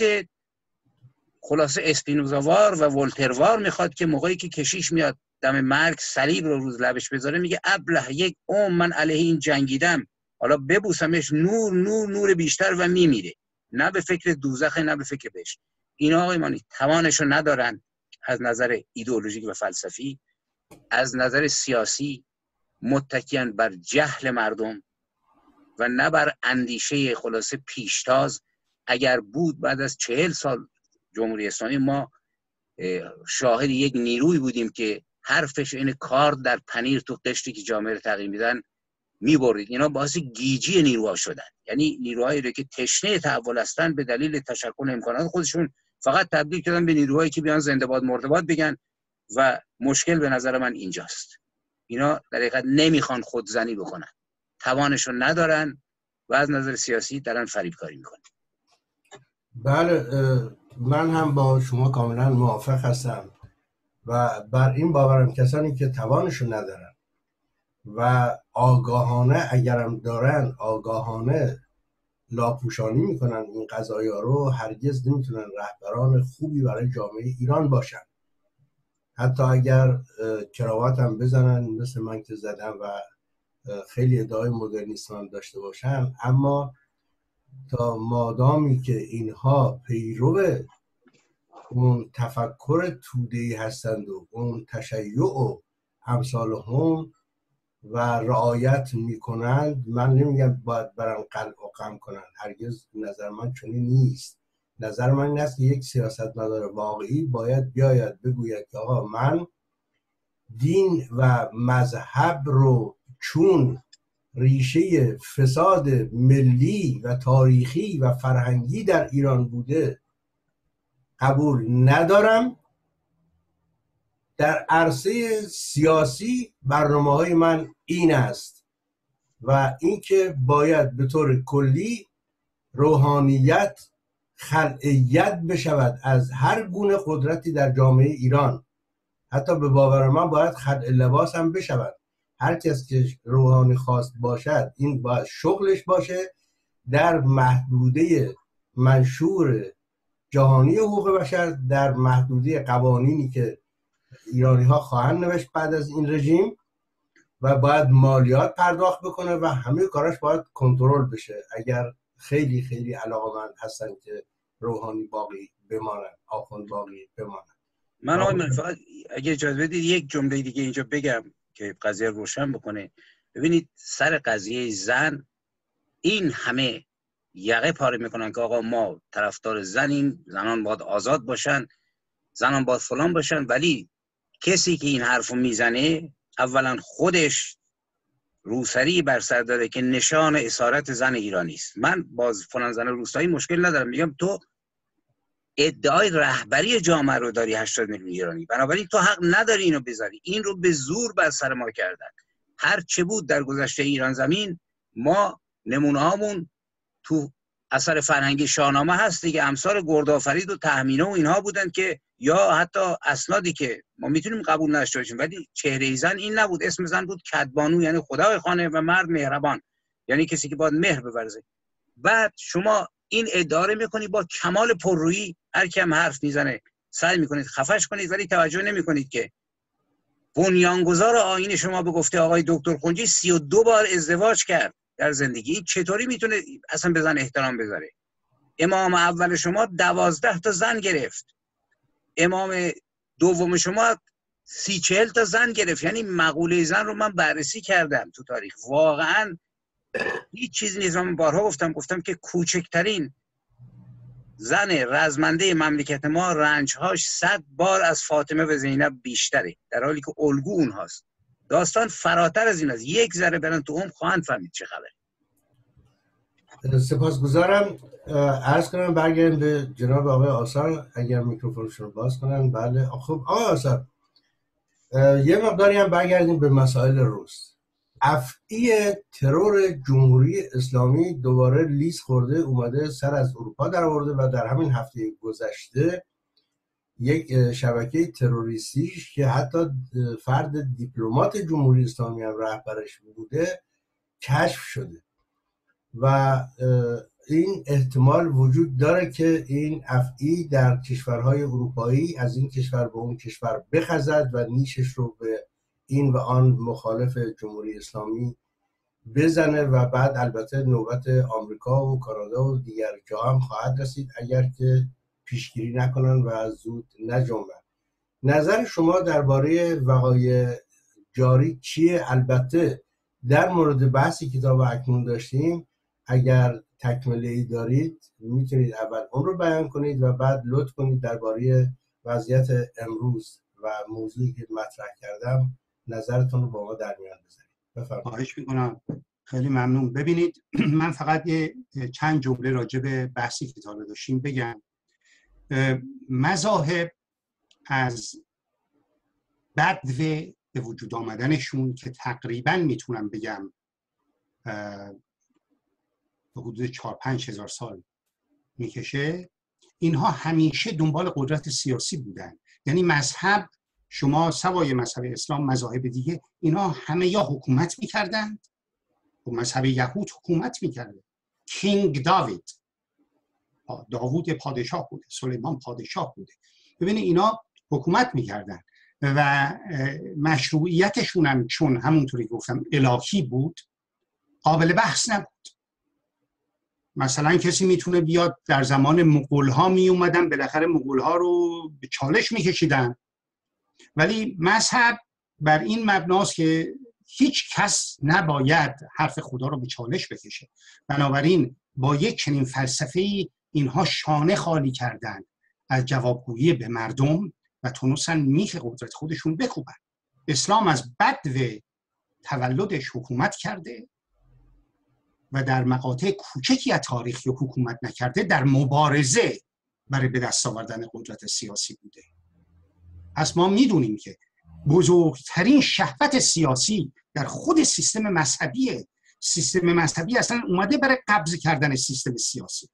خلاصه اسپینوزاوار و ولتروار میخواد که موقعی که کشیش میاد دم مرگ صلیب رو روز لبش بذاره، میگه ابله یک من علیه این جنگیدم، حالا ببوسمش، نور نور نور بیشتر، و میمیره. نه به فکر دوزخه نه به فکر بهشت. اینا آقای مانی توانشو ندارن از نظر ایدئولوژیک و فلسفی، از نظر سیاسی متکیان بر جهل مردم و نه بر اندیشه خلاصه پیشتاز. اگر بود بعد از 40 سال جمهوری اسلامی ما شاهد یک نیروی بودیم که حرفش این کار در پنیر تو قشری که جامعه رو تغییر میدن میبرید. اینا باعث گیجی نیروها شدن، یعنی نیروهایی رو که تشنه تحول هستن به دلیل تشکل امکانات خودشون فقط تبدیل کردن به نیروهایی که بیان زنده باد مرده باد بگن و مشکل به نظر من اینجاست. اینا در حقیقت نمیخوان خودزنی بکنن، توانشو ندارن و از نظر سیاسی دارن فریبکاری میکنن. بله، من هم با شما کاملا موافق هستم و بر این باورم کسانی که توانشو ندارن و آگاهانه اگرم دارن آگاهانه لاپوشانی میکنن این قضایا رو، هرگز نمیتونن رهبران خوبی برای جامعه ایران باشن. حتی اگر کراوات هم بزنن مثل من که زدم و خیلی ادعای مدرنیسم هم داشته باشن، اما تا مادامی که اینها پیرو اون تفکر توده‌ای هستند و اون تشیع و امثال هم و رعایت میکنند، من نمیگم باید برن قلع و قم کنن، هرگز نظر من چنین نیست. نظر من این است که یک سیاستمدار واقعی باید بیاید بگوید که آقا من دین و مذهب رو چون ریشه فساد ملی و تاریخی و فرهنگی در ایران بوده قبول ندارم. در عرصه سیاسی برنامه‌های من این است و اینکه باید به طور کلی روحانیت خلعیت بشود از هر گونه قدرتی در جامعه ایران. حتی به باور من باید خلع لباس هم بشود. هر کس که روحانی خواست باشد این باید شغلش باشه در محدوده منشور جهانی حقوق بشر، در محدوده قوانینی که ایرانی ها خواهند نوشت بعد از این رژیم، و باید مالیات پرداخت بکنه و همه کاراش باید کنترل بشه اگر خیلی خیلی علاقه‌مند هستن که روحانی باقی بمانند، آخوند باقی بمانند. من فقط اگه اجازه بدید یک جمله دیگه اینجا بگم که قضیه روشن بکنه. ببینید سر قضیه زن این همه یقه پاره میکنن که آقا ما طرفدار زنیم، زنان باید آزاد باشن، زنان باید فلان باشن، ولی کسی که این حرفو میزنه اولا خودش روسری بر سر داره که نشان اسارت زن ایرانی است. من باز فلان زن روستایی مشکل ندارم، میگم تو ادعای رهبری جامعه رو داری 80 میلیون ایرانی، بنابراین تو حق نداری اینو بذاری. این رو به زور بر سر ما کردن. هر چه بود در گذشته ایران زمین، ما نمونه‌هامون تو اثر فرهنگی شاهنامه هست دیگه، امثال گردآفرید و تهمینه و اینها بودن که یا حتی اسنادی که ما میتونیم قبول نشته باشیم، ولی چهره زن این نبود. اسم زن بود کدبانو، یعنی خدای خانه، و مرد مهربان، یعنی کسی که باید مهر بورزه. بعد شما این ادعا میکنید با کمال پررویی، هر کی هم حرف میزنه سعی میکنید خفش کنید، ولی توجه نمیکنید که بنیانگذار آیین شما به گفته آقای دکتر خنجی 32 بار ازدواج کرد در زندگی. این چطوری میتونه اصلا به زن احترام بذاره؟ امام اول شما 12 تا زن گرفت، امام دوم شما 30-40 تا زن گرفت. یعنی مقوله زن رو من بررسی کردم تو تاریخ، واقعا هیچ چیزی نیست. من بارها گفتم که کوچکترین زن رزمنده مملکت ما رنجهاش 100 بار از فاطمه و زینب بیشتره، در حالی که الگو اونهاست. داستان فراتر از این است. یک ذره برن تو عمق خواهند فهمید چه خبره. سپاسگزارم. عرض کنم برگردیم به جناب آقای آثار اگر میکروفونشون رو باز کنن. بله خب آقای آثار، یه مقداری هم برگردیم به مسائل روز. افعی ترور جمهوری اسلامی دوباره لیز خورده، اومده سر از اروپا در آورده و در همین هفته گذشته یک شبکه تروریستیش که حتی فرد دیپلمات جمهوری اسلامی هم رهبرش بوده کشف شده و این احتمال وجود داره که این افعی در کشورهای اروپایی از این کشور به اون کشور بخزد و نیشش رو به این و آن مخالف جمهوری اسلامی بزنه و بعد البته نوبت آمریکا و کانادا و دیگر جا هم خواهد رسید اگر که پیشگیری نکنن و زود نجنبن. نظر شما درباره وقایع جاری چیه؟ البته در مورد بحثی کتاب اکنون داشتیم اگر تکمله ای دارید میتونید اول اون رو بیان کنید و بعد لطف کنید درباره وضعیت امروز و موضوعی که مطرح کردم نظرتون رو با ما در میان بذارید. بفرمایید. خواهش میکنم. خیلی ممنون. ببینید من فقط چند جمله راجع به بحثی که تا حالا داشتیم بگم. مذاهب از بدو به وجود آمدنشون که تقریبا میتونم بگم به حدود 4-5 هزار سال میکشه، اینها همیشه دنبال قدرت سیاسی بودن. یعنی مذهب، شما سوای مذهب اسلام مذاهب دیگه، اینها همه یا حکومت میکردند، و مذهب یهود حکومت میکرده. کینگ داوود پادشاه بوده، سلیمان پادشاه بوده. ببینید اینا حکومت میکردن و مشروعیتشون هم چون همونطوری گفتم الهی بود، قابل بحث نبود. مثلا کسی میتونه بیاد در زمان مغول‌ها می اومدن، بالاخره مغول‌ها رو به چالش میکشیدن، ولی مذهب بر این مبناست که هیچ کس نباید حرف خدا رو به چالش بکشه. بنابراین با یک چنین فلسفه‌ای اینها شانه خالی کردند از جوابگویی به مردم و تونستن میخ قدرت خودشون بکوبن. اسلام از بدو تولدش حکومت کرده و در مقاطع کوچکی از تاریخ یا حکومت نکرده، در مبارزه برای به دست آوردن قدرت سیاسی بوده. پس ما میدونیم که بزرگترین شهوت سیاسی در خود سیستم مذهبیه. سیستم مذهبی اصلا اومده برای قبض کردن سیستم سیاسی.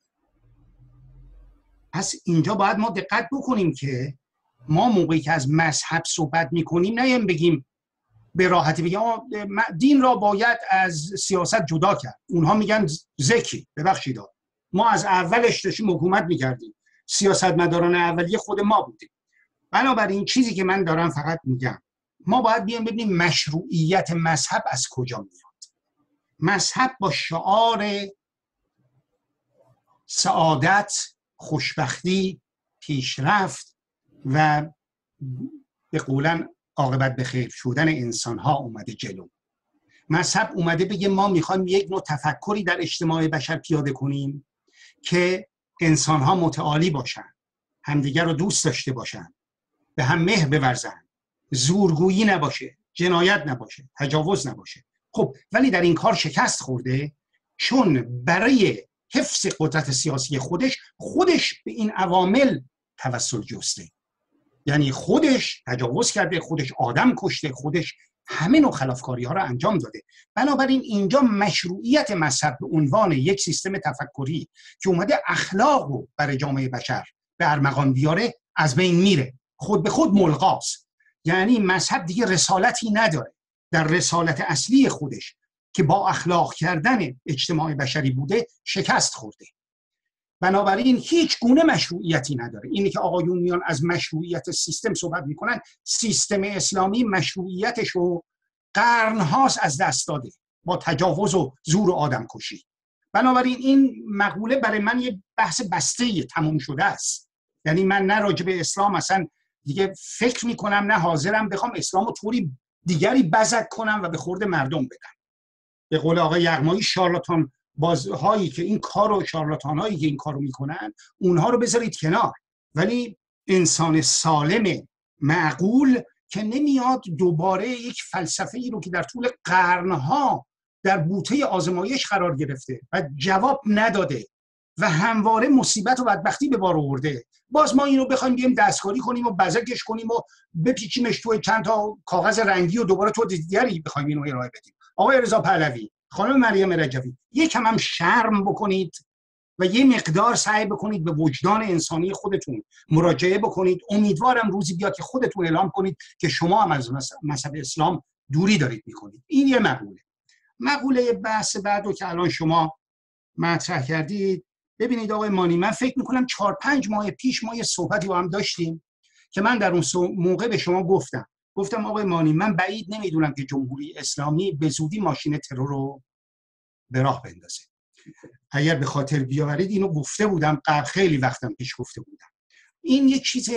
پس اینجا باید ما دقت بکنیم که ما موقعی که از مذهب صحبت میکنیم نیم بگیم به راحتی بگیم دین را باید از سیاست جدا کرد. اونها میگن زکی، ببخشید ما از اولش داشتیم حکومت میکردیم، سیاستمداران اولیه خود ما بودیم. بنابراین چیزی که من دارم فقط میگم، ما باید بیایم ببینیم مشروعیت مذهب از کجا میاد. مذهب با شعار سعادت، خوشبختی، پیشرفت و به قولن عاقبت به خیر شدن انسان ها اومده جلو. مذهب اومده بگه ما میخوایم یک نوع تفکری در اجتماع بشر پیاده کنیم که انسان ها متعالی باشن، همدیگر رو دوست داشته باشن، به هم مهر بورزن، زورگویی نباشه، جنایت نباشه، تجاوز نباشه. خب ولی در این کار شکست خورده، چون برای حفظ قدرت سیاسی خودش به این عوامل توسل جسته. یعنی خودش تجاوز کرده، خودش آدم کشته، خودش همه نوع خلافکاری ها رو انجام داده. بنابراین اینجا مشروعیت مذهب به عنوان یک سیستم تفکری که اومده اخلاق رو برای جامعه بشر به ارمغان بیاره از بین میره، خود به خود ملغاست. یعنی مذهب دیگه رسالتی نداره. در رسالت اصلی خودش که با اخلاق کردن اجتماع بشری بوده شکست خورده. بنابراین هیچ گونه مشروعیتی نداره. اینی که آقایون میان از مشروعیت سیستم صحبت میکنن، سیستم اسلامی مشروعیتش رو قرنهاست از دست داده با تجاوز و زور و آدم کشی. بنابراین این مقوله برای من یه بحث بسته تموم شده است. یعنی من نه راجع به اسلام اصلا دیگه فکر میکنم، نه حاضرم بخوام اسلام رو طوری دیگری بزک کنم و به خورد مردم بدم. به قول آقای یغمایی شارلاتان بازهایی که این کارو، شارلاتان هایی که این کارو میکنن، اونها رو بذارید کنار. ولی انسان سالم معقول که نمیاد دوباره یک فلسفه ای رو که در طول قرنها در بوته آزمایش قرار گرفته و جواب نداده و همواره مصیبت و بدبختی به بار آورده، باز ما اینو بخوایم بیایم دستکاری کنیم و بزکش کنیم و بپیچیمش توی چند تا کاغذ رنگی و دوباره تو دیگری بخوایم اینو ارائه بدیم. آقای رضا پهلوی، خانم مریم رجوی، یکم هم شرم بکنید و یه مقدار سعی بکنید به وجدان انسانی خودتون مراجعه بکنید. امیدوارم روزی بیاد که خودتون اعلام کنید که شما هم از مذهب اسلام دوری دارید میکنید. این یه مقوله بحث بعدو که الان شما مطرح کردید. ببینید آقای مانی، من فکر میکنم 4-5 ماه پیش ما یه صحبتی با هم داشتیم که من در اون موقع به شما گفتم آقای مانی، من بعید نمیدونم که جمهوری اسلامی به زودی ماشین ترور رو به راه بندازه. اگر به خاطر بیاورید اینو گفته بودم، خیلی وقتم پیش گفته بودم. این یه چیز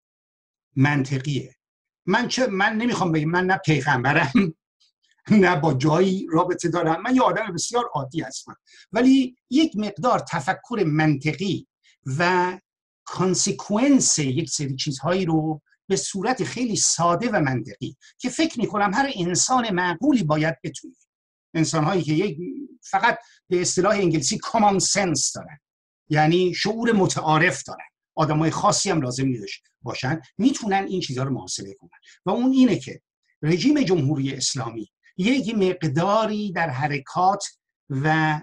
منطقیه. من نمیخوام بگم، من نه پیغمبرم نه با جایی رابطه دارم، من یه آدم بسیار عادی هستم، ولی یک مقدار تفکر منطقی و کانسیکوئنس یک سری چیزهایی رو به صورت خیلی ساده و منطقی که فکر میکنم هر انسان معقولی باید بتونه، انسانهایی که یک فقط به اصطلاح انگلیسی common sense دارن، یعنی شعور متعارف دارن، آدمای خاصی هم لازم نیست باشن، میتونن این چیزها رو محاسبه کنن. و اون اینه که رژیم جمهوری اسلامی یک مقداری در حرکات و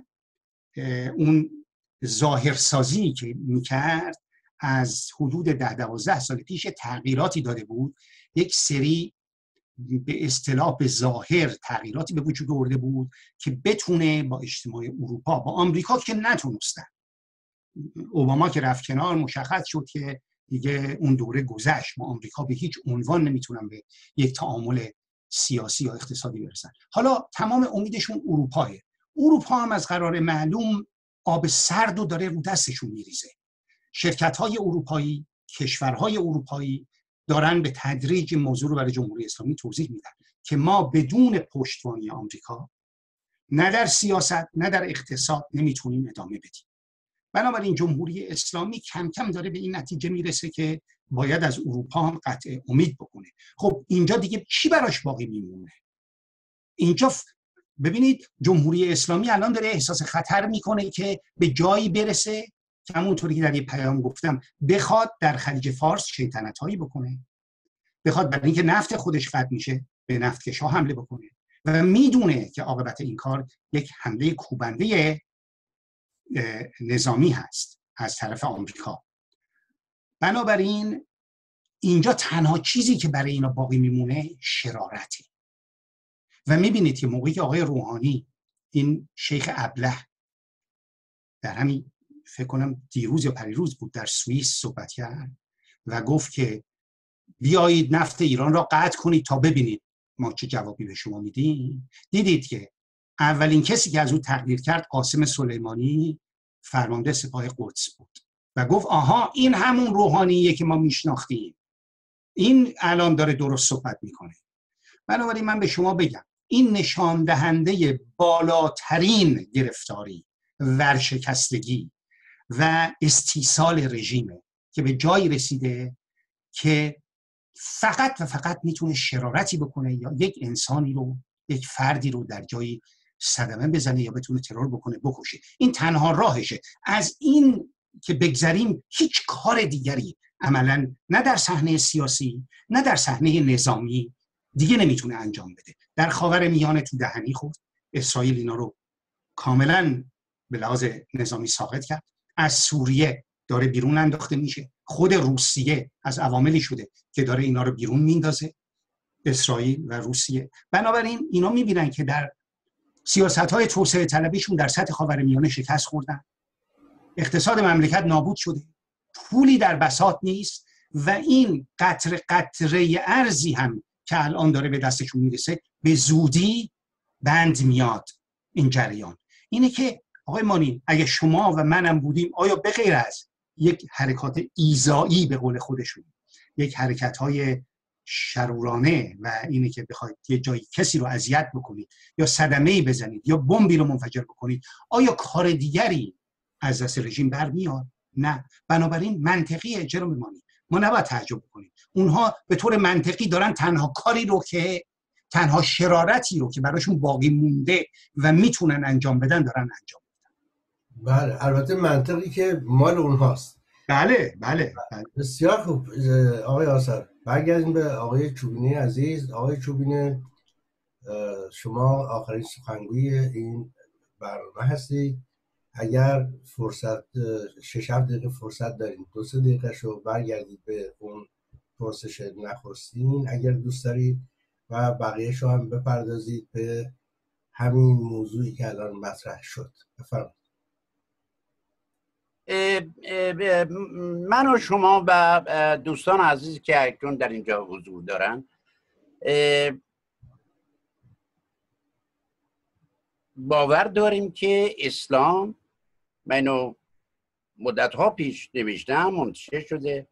اون ظاهرسازی که میکرد از حدود 10-12 سال پیش تغییراتی داده بود. یک سری به اصطلاح به ظاهر تغییراتی به وجود آورده بود که بتونه با اجتماع اروپا، با آمریکا که نتونستن، اوباما که رفت کنار مشخص شد که دیگه اون دوره گذشت، ما آمریکا به هیچ عنوان نمیتونن به یک تعامل سیاسی یا اقتصادی برسن. حالا تمام امیدشون اروپاه. اروپا هم از قرار معلوم آب سرد رو داره رو دستشون میریزه. شرکت‌های اروپایی، کشورهای اروپایی دارن به تدریج موضوع رو برای جمهوری اسلامی توضیح میدن که ما بدون پشتوانی آمریکا نه در سیاست نه در اقتصاد نمیتونیم ادامه بدیم. بنابراین جمهوری اسلامی کم کم داره به این نتیجه میرسه که باید از اروپا هم قطع امید بکنه. خب اینجا دیگه چی براش باقی میمونه؟ اینجا ببینید جمهوری اسلامی الان داره احساس خطر میکنه که به جایی برسه که همونطوری که در یه پیام گفتم بخواد در خلیج فارس شیطنت‌هایی بکنه، بخواد برای اینکه نفت خودش قطع میشه به نفتکش‌ها حمله بکنه و میدونه که عاقبت این کار یک حمله کوبنده نظامی هست از طرف آمریکا. بنابراین اینجا تنها چیزی که برای اینا باقی میمونه شرارته. و میبینید که موقعی که آقای روحانی این شیخ ابله در همین فکر کنم دیروز یا پریروز بود در سوئیس صحبت کرد و گفت که بیایید نفت ایران را قطع کنید تا ببینید ما چه جوابی به شما میدیم. دیدید که اولین کسی که از او تقدیر کرد قاسم سلیمانی فرمانده سپاه قدس بود و گفت آها این همون روحانیه که ما میشناختیم، این الان داره درست صحبت میکنه. بنابراین من به شما بگم این نشان دهنده بالاترین گرفتاری، ورشکستگی و استیصال رژیمه که به جایی رسیده که فقط و فقط میتونه شرارتی بکنه یا یک انسانی رو، یک فردی رو در جایی صدمه بزنه یا بتونه ترور بکنه، بکشه. این تنها راهشه. از این که بگذریم هیچ کار دیگری عملاً نه در صحنه سیاسی نه در صحنه نظامی دیگه نمیتونه انجام بده. در خاورمیانه تو دهنی خورد، اسرائیل اینا رو کاملاً به لحاظ نظامی ساقط کرد. از سوریه داره بیرون انداخته میشه. خود روسیه از عواملی شده که داره اینا رو بیرون میندازه، اسرائیل و روسیه. بنابراین اینا میبینن که در سیاست‌های توسعه طلبیشون در سطح خاورمیانه شکست خوردن، اقتصاد مملکت نابود شده، پولی در بساط نیست و این قطره ارزی هم که الان داره به دستشون میرسه به زودی بند میاد. این جریان اینه که آقای مانی اگه شما و منم بودیم، آیا به غیر از یک حرکات ایذایی به قول خودشون، یک حرکت‌های شرورانه و اینه که بخواید یه جایی کسی رو اذیت بکنید یا صدمه‌ای بزنید یا بمبی رو منفجر بکنید، آیا کار دیگری از دست رژیم برمیاد؟ نه. بنابراین منطقیه جناب مانی، ما نباید تعجب بکنیم. اونها به طور منطقی دارن تنها کاری رو که تنها شرارتی رو که براشون باقی مونده و میتونن انجام بدن دارن انجام بدن. بله البته منطقی که مال اونهاست. بله. بسیار خوب آقای آثار. برگردیم به آقای چوبینی عزیز. آقای چوبینی شما آخرین سخنگوی این برنامه هستید. اگر فرصت 6-7 دقیقه فرصت دارین 2-3 دقیقه شو برگردید به اون پرسش نخستین اگر دوست دارید و بقیه شو هم بپردازید به همین موضوعی که الان مطرح شد. بفرمایید. من و شما و دوستان عزیز که اکنون در اینجا حضور دارن باور داریم که اسلام، منو مدت‌ها پیش نوشتم منتشر شده،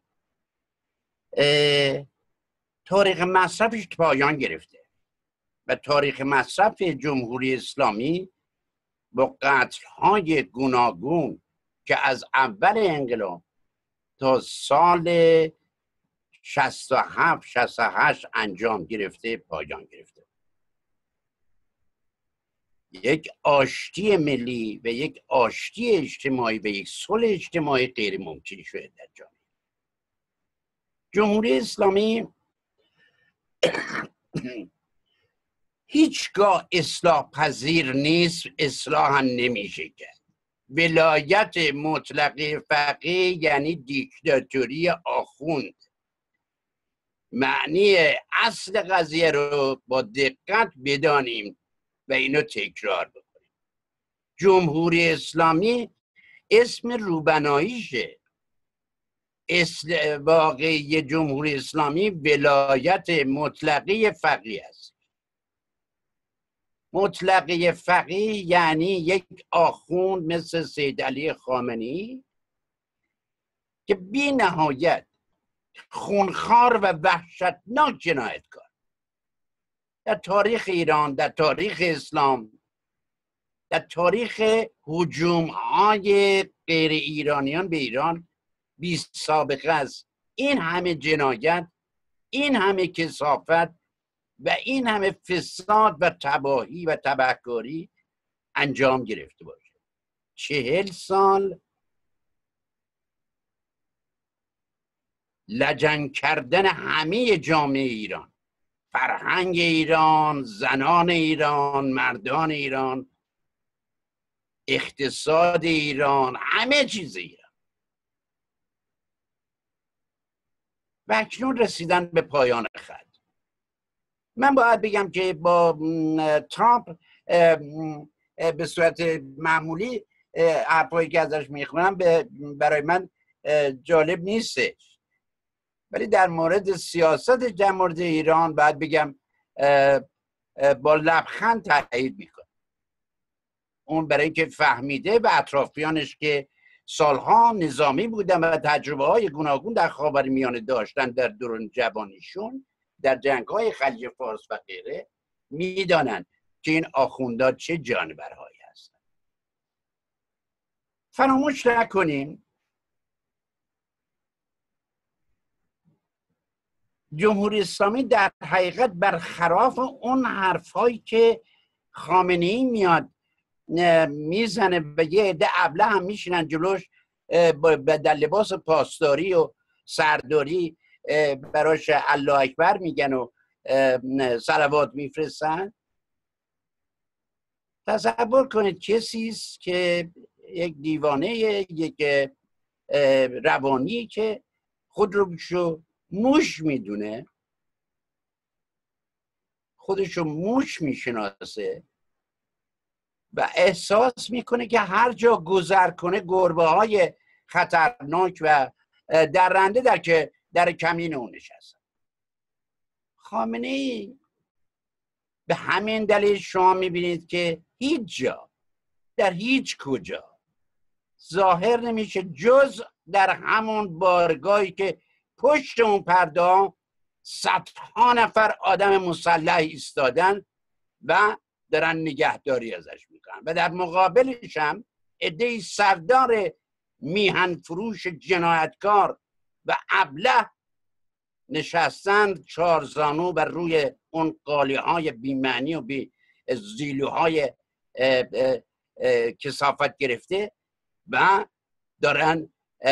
تاریخ مصرفش پایان گرفته و تاریخ مصرف جمهوری اسلامی با قتل‌های گوناگون که از اول انقلاب تا سال 67-68 انجام گرفته پایان گرفته. یک آشتی ملی و یک آشتی اجتماعی و یک صلح اجتماعی غیر ممکن شده در جامعه. جمهوری اسلامی هیچگاه اصلاح پذیر نیست، اصلاح هم نمیشه کرد. ولایت مطلقه فقیه یعنی دیکتاتوری آخوند. معنی اصل قضیه رو با دقت بدانیم و اینو تکرار بکنیم. جمهوری اسلامی اسم روبناییشه. واقعی جمهوری اسلامی ولایت مطلقه فقیه است. مطلقه فقیه یعنی یک آخوند مثل سید علی خامنه‌ای که بی نهایت خونخوار و وحشتناک جنایتکار در تاریخ ایران، در تاریخ اسلام، در تاریخ هجوم‌های غیر ایرانیان به ایران بی سابقه است. این همه جنایت، این همه کثافت و این همه فساد و تباهی و تبهکاری انجام گرفته باشه. 40 سال لجن کردن همه جامعه ایران، فرهنگ ایران، زنان ایران، مردان ایران، اقتصاد ایران، همه چیز ایران و اکنون رسیدن به پایان خط. من باید بگم که با ترامپ به صورت معمولی حرفایی که ازش میخونم برای من جالب نیستش، ولی در مورد سیاست در مورد ایران باید بگم با لبخند تایید میکنه. اون برای اینکه فهمیده و اطرافیانش که سالها نظامی بودن و تجربه های گوناگون در خاورمیانه داشتن در دوران جوانیشون در جنگ‌های خلیج فارس و غیره، میدانند که این آخوندها چه جانورهایی هستند. فراموش نکنیم جمهوری اسلامی در حقیقت برخلاف اون حرفایی که خامنه‌ای میاد میزنه و یه عده ابله هم میشینن جلوش در لباس پاسداری و سرداری براش الله اکبر میگن و صلوات میفرستن. تصور کنید کسی است که یک دیوانه، یک روانی که خود رو موش میدونه، خودشو موش میشناسه و احساس میکنه که هر جا گذر کنه گربه های خطرناک و درنده در کمین اون نشستن. خامنه‌ای به همین دلیل شما میبینید که هیچ جا در هیچ کجا ظاهر نمیشه جز در همون بارگاهی که پشت اون پرده صدها نفر آدم مسلح ایستادن و دارن نگهداری ازش میکنن و در مقابلش هم عده‌ای سردار میهن فروش جنایتکار و ابله نشستند چارزانو بر روی اون قالیهای بی‌معنی و زیلوهای کثافت گرفته و دارن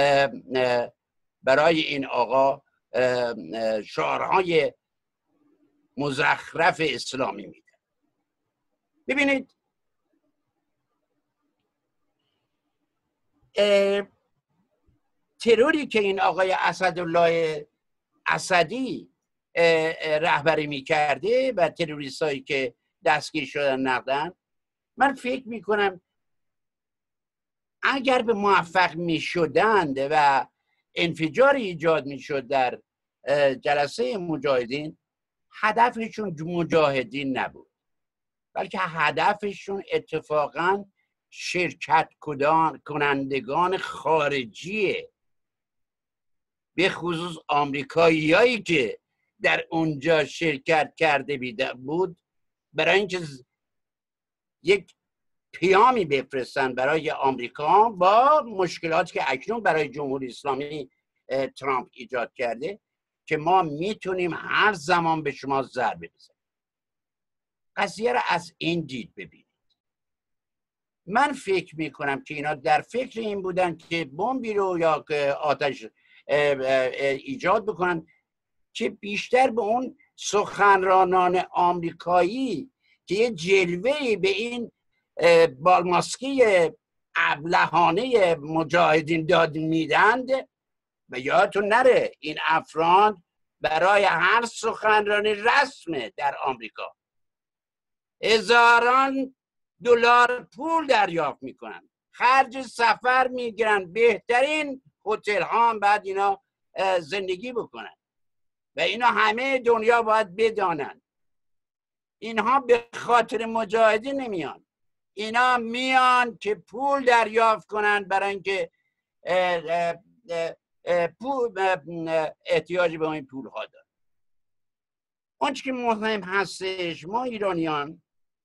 برای این آقا شعارهای مزخرف اسلامی میدن. ببینید تروری که این آقای اسدالله اسدی رهبری میکرده و تروریست هایی که دستگیر شدن نقدن، من فکر میکنم اگر به موفق میشدند و انفجاری ایجاد میشد در جلسه مجاهدین، هدفشون مجاهدین نبود، بلکه هدفشون اتفاقا شرکت کنندگان خارجیه، به خصوص آمریکاییایی که در اونجا شرکت کرده بود، برای اینکه یک پیامی بفرستن برای آمریکا با مشکلاتی که اکنون برای جمهوری اسلامی ترامپ ایجاد کرده که ما میتونیم هر زمان به شما ضربه بزنیم. قضیه را از این دید ببینید. من فکر میکنم که اینا در فکر این بودن که بمبی رو یا که آتش ایجاد بکنن که بیشتر به اون سخنرانان آمریکایی که یه جلوه‌ای به این بالماسکی ابلهانه مجاهدین داد میدند. و یادتون نره این افراد برای هر سخنرانی رسمه در آمریکا هزاران دلار پول دریافت میکنن، خرج سفر میگیرن، بهترین هتل ها هم بعد اینا زندگی بکنن و اینا همه دنیا باید بدانن. اینها به خاطر مجاهدین نمیان، اینا میان که پول دریافت کنن برای اینکه احتیاج به این پول ها دارن. آنچه که مهم هستش ما ایرانیان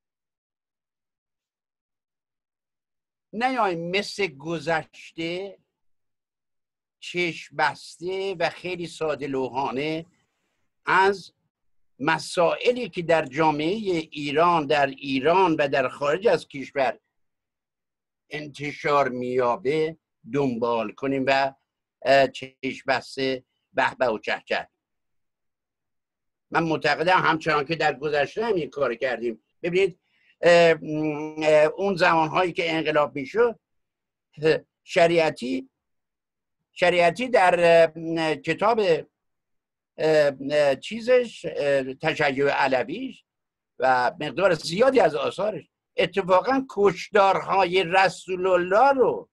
نیاییم مثل گذشته چشم بسته و خیلی ساده لوحانه از مسائلی که در جامعه ایران، در ایران و در خارج از کشور انتشار میابه دنبال کنیم و چشم بسته به به و چهچه. من معتقدم همچنان که در گذشته هم این کار کردیم. ببینید اون زمانهایی که انقلاب میشد شریعتی در کتاب چیزش تشیع علویش و مقدار زیادی از آثارش اتفاقا کشتارهای رسول الله رو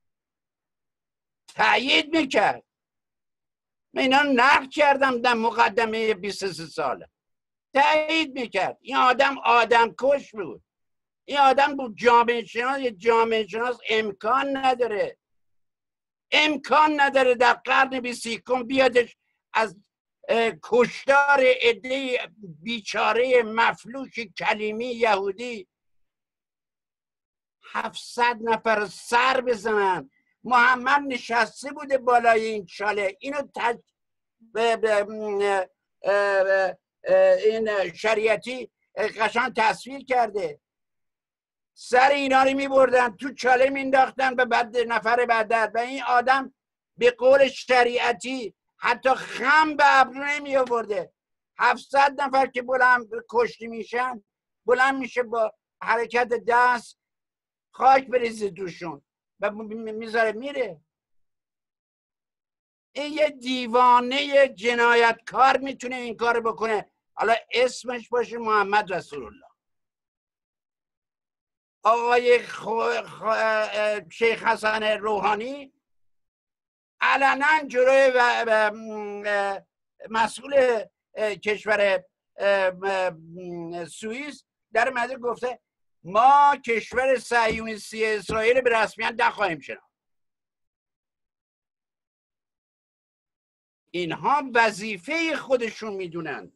تأیید میکرد. من اینا نقد کردم در مقدمه 23 ساله. تأیید میکرد این آدم کش بود، این آدم بود جامعه شناس امکان نداره در قرن 21 بیادش از کشتار عده بیچاره مفلوک کلیمی یهودی 700 نفر سر بزنن. محمد نشسته بوده بالای این چاله، اینو این شریعتی قشنگ تصویر کرده، سر اینا رو میبردن تو چاله مینداختن به بعد نفر بعد و این آدم به قول شریعتی حتی خم به ابرو نمی آورده. 700 نفر که بلند کشته میشن بلند میشه با حرکت دست خاک بریزه دوشون و میذاره میره. این یه دیوانه جنایتکار میتونه این کار بکنه، حالا اسمش باشه محمد رسول الله. آقای شیخ حسن روحانی علنا جلوی مسئول کشور سوئیس در مورد گفته ما کشور صهیونیستی اسرائیل به رسمیت نخواهیم شناخت. اینها وظیفه خودشون میدونن.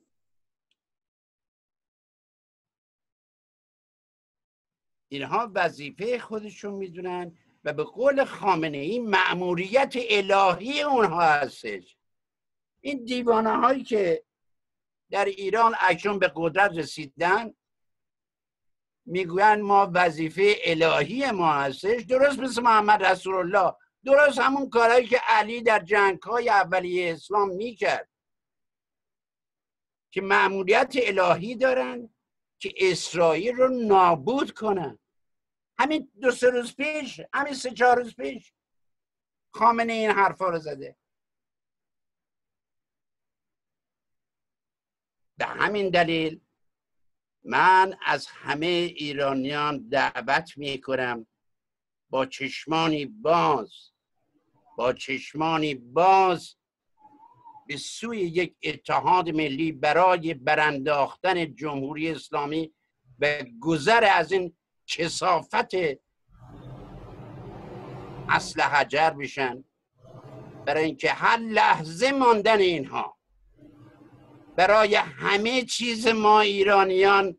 و به قول خامنه ای مأموریت الهی اونها هستش. این دیوانه هایی که در ایران اکنون به قدرت رسیدن میگوین ما وظیفه الهی ما هستش، درست مثل محمد رسول الله، درست همون کارهایی که علی در جنگ‌های اولیه اسلام میکرد که مأموریت الهی دارن که اسرائیل رو نابود کنن. همین 2-3 روز پیش، همین 3-4 روز پیش خامنه این حرفا رو زده. به همین دلیل من از همه ایرانیان دعوت میکنم با چشمانی باز به سوی یک اتحاد ملی برای برانداختن جمهوری اسلامی و گذر از این کثافت اصل حجر بشن، برای اینکه هر لحظه ماندن اینها برای همه چیز ما ایرانیان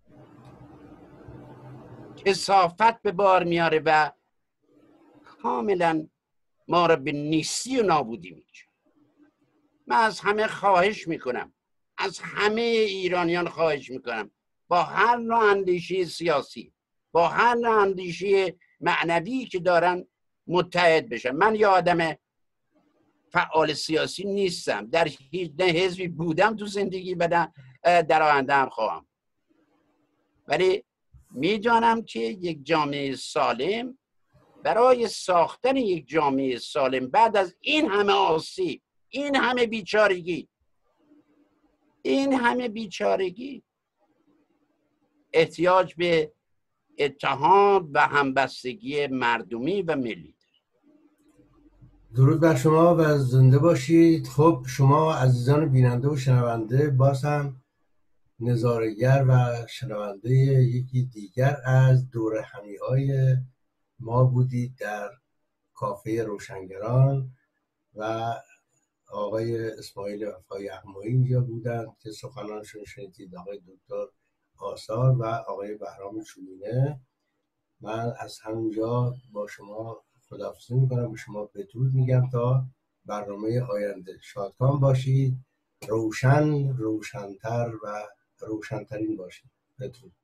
کثافت به بار میاره و کاملا ما را به نیستی و نابودی میکشه. من از همه خواهش میکنم، از همه ایرانیان خواهش میکنم با هر نوع اندیشه سیاسی، با هر نوع اندیشه معنوی که دارن متحد بشن. من یه آدم فعال سیاسی نیستم، در هیچ نه حزبی بودم تو زندگی و در آینده هم خواهم، ولی میدانم که یک جامعه سالم، برای ساختن یک جامعه سالم بعد از این همه آسیب، این همه بیچارگی احتیاج به اتحاد و همبستگی مردمی و ملی. درود بر شما و زنده باشید. خب شما عزیزان بیننده و شنونده باز هم نظاره‌گر و شنونده یکی دیگر از دوره همی‌های ما بودید در کافه روشنگران و آقای اسماعیل وفای احمایی اینجا بودند که سخنانشون شنیدید، آقای دکتر آثار و آقای بهرام چوبینه. من از همونجا با شما خداحافظی میکنم، به شما بدرود میگم تا برنامه آینده. شادکام باشید، روشنتر و روشنترین باشید. بدرود.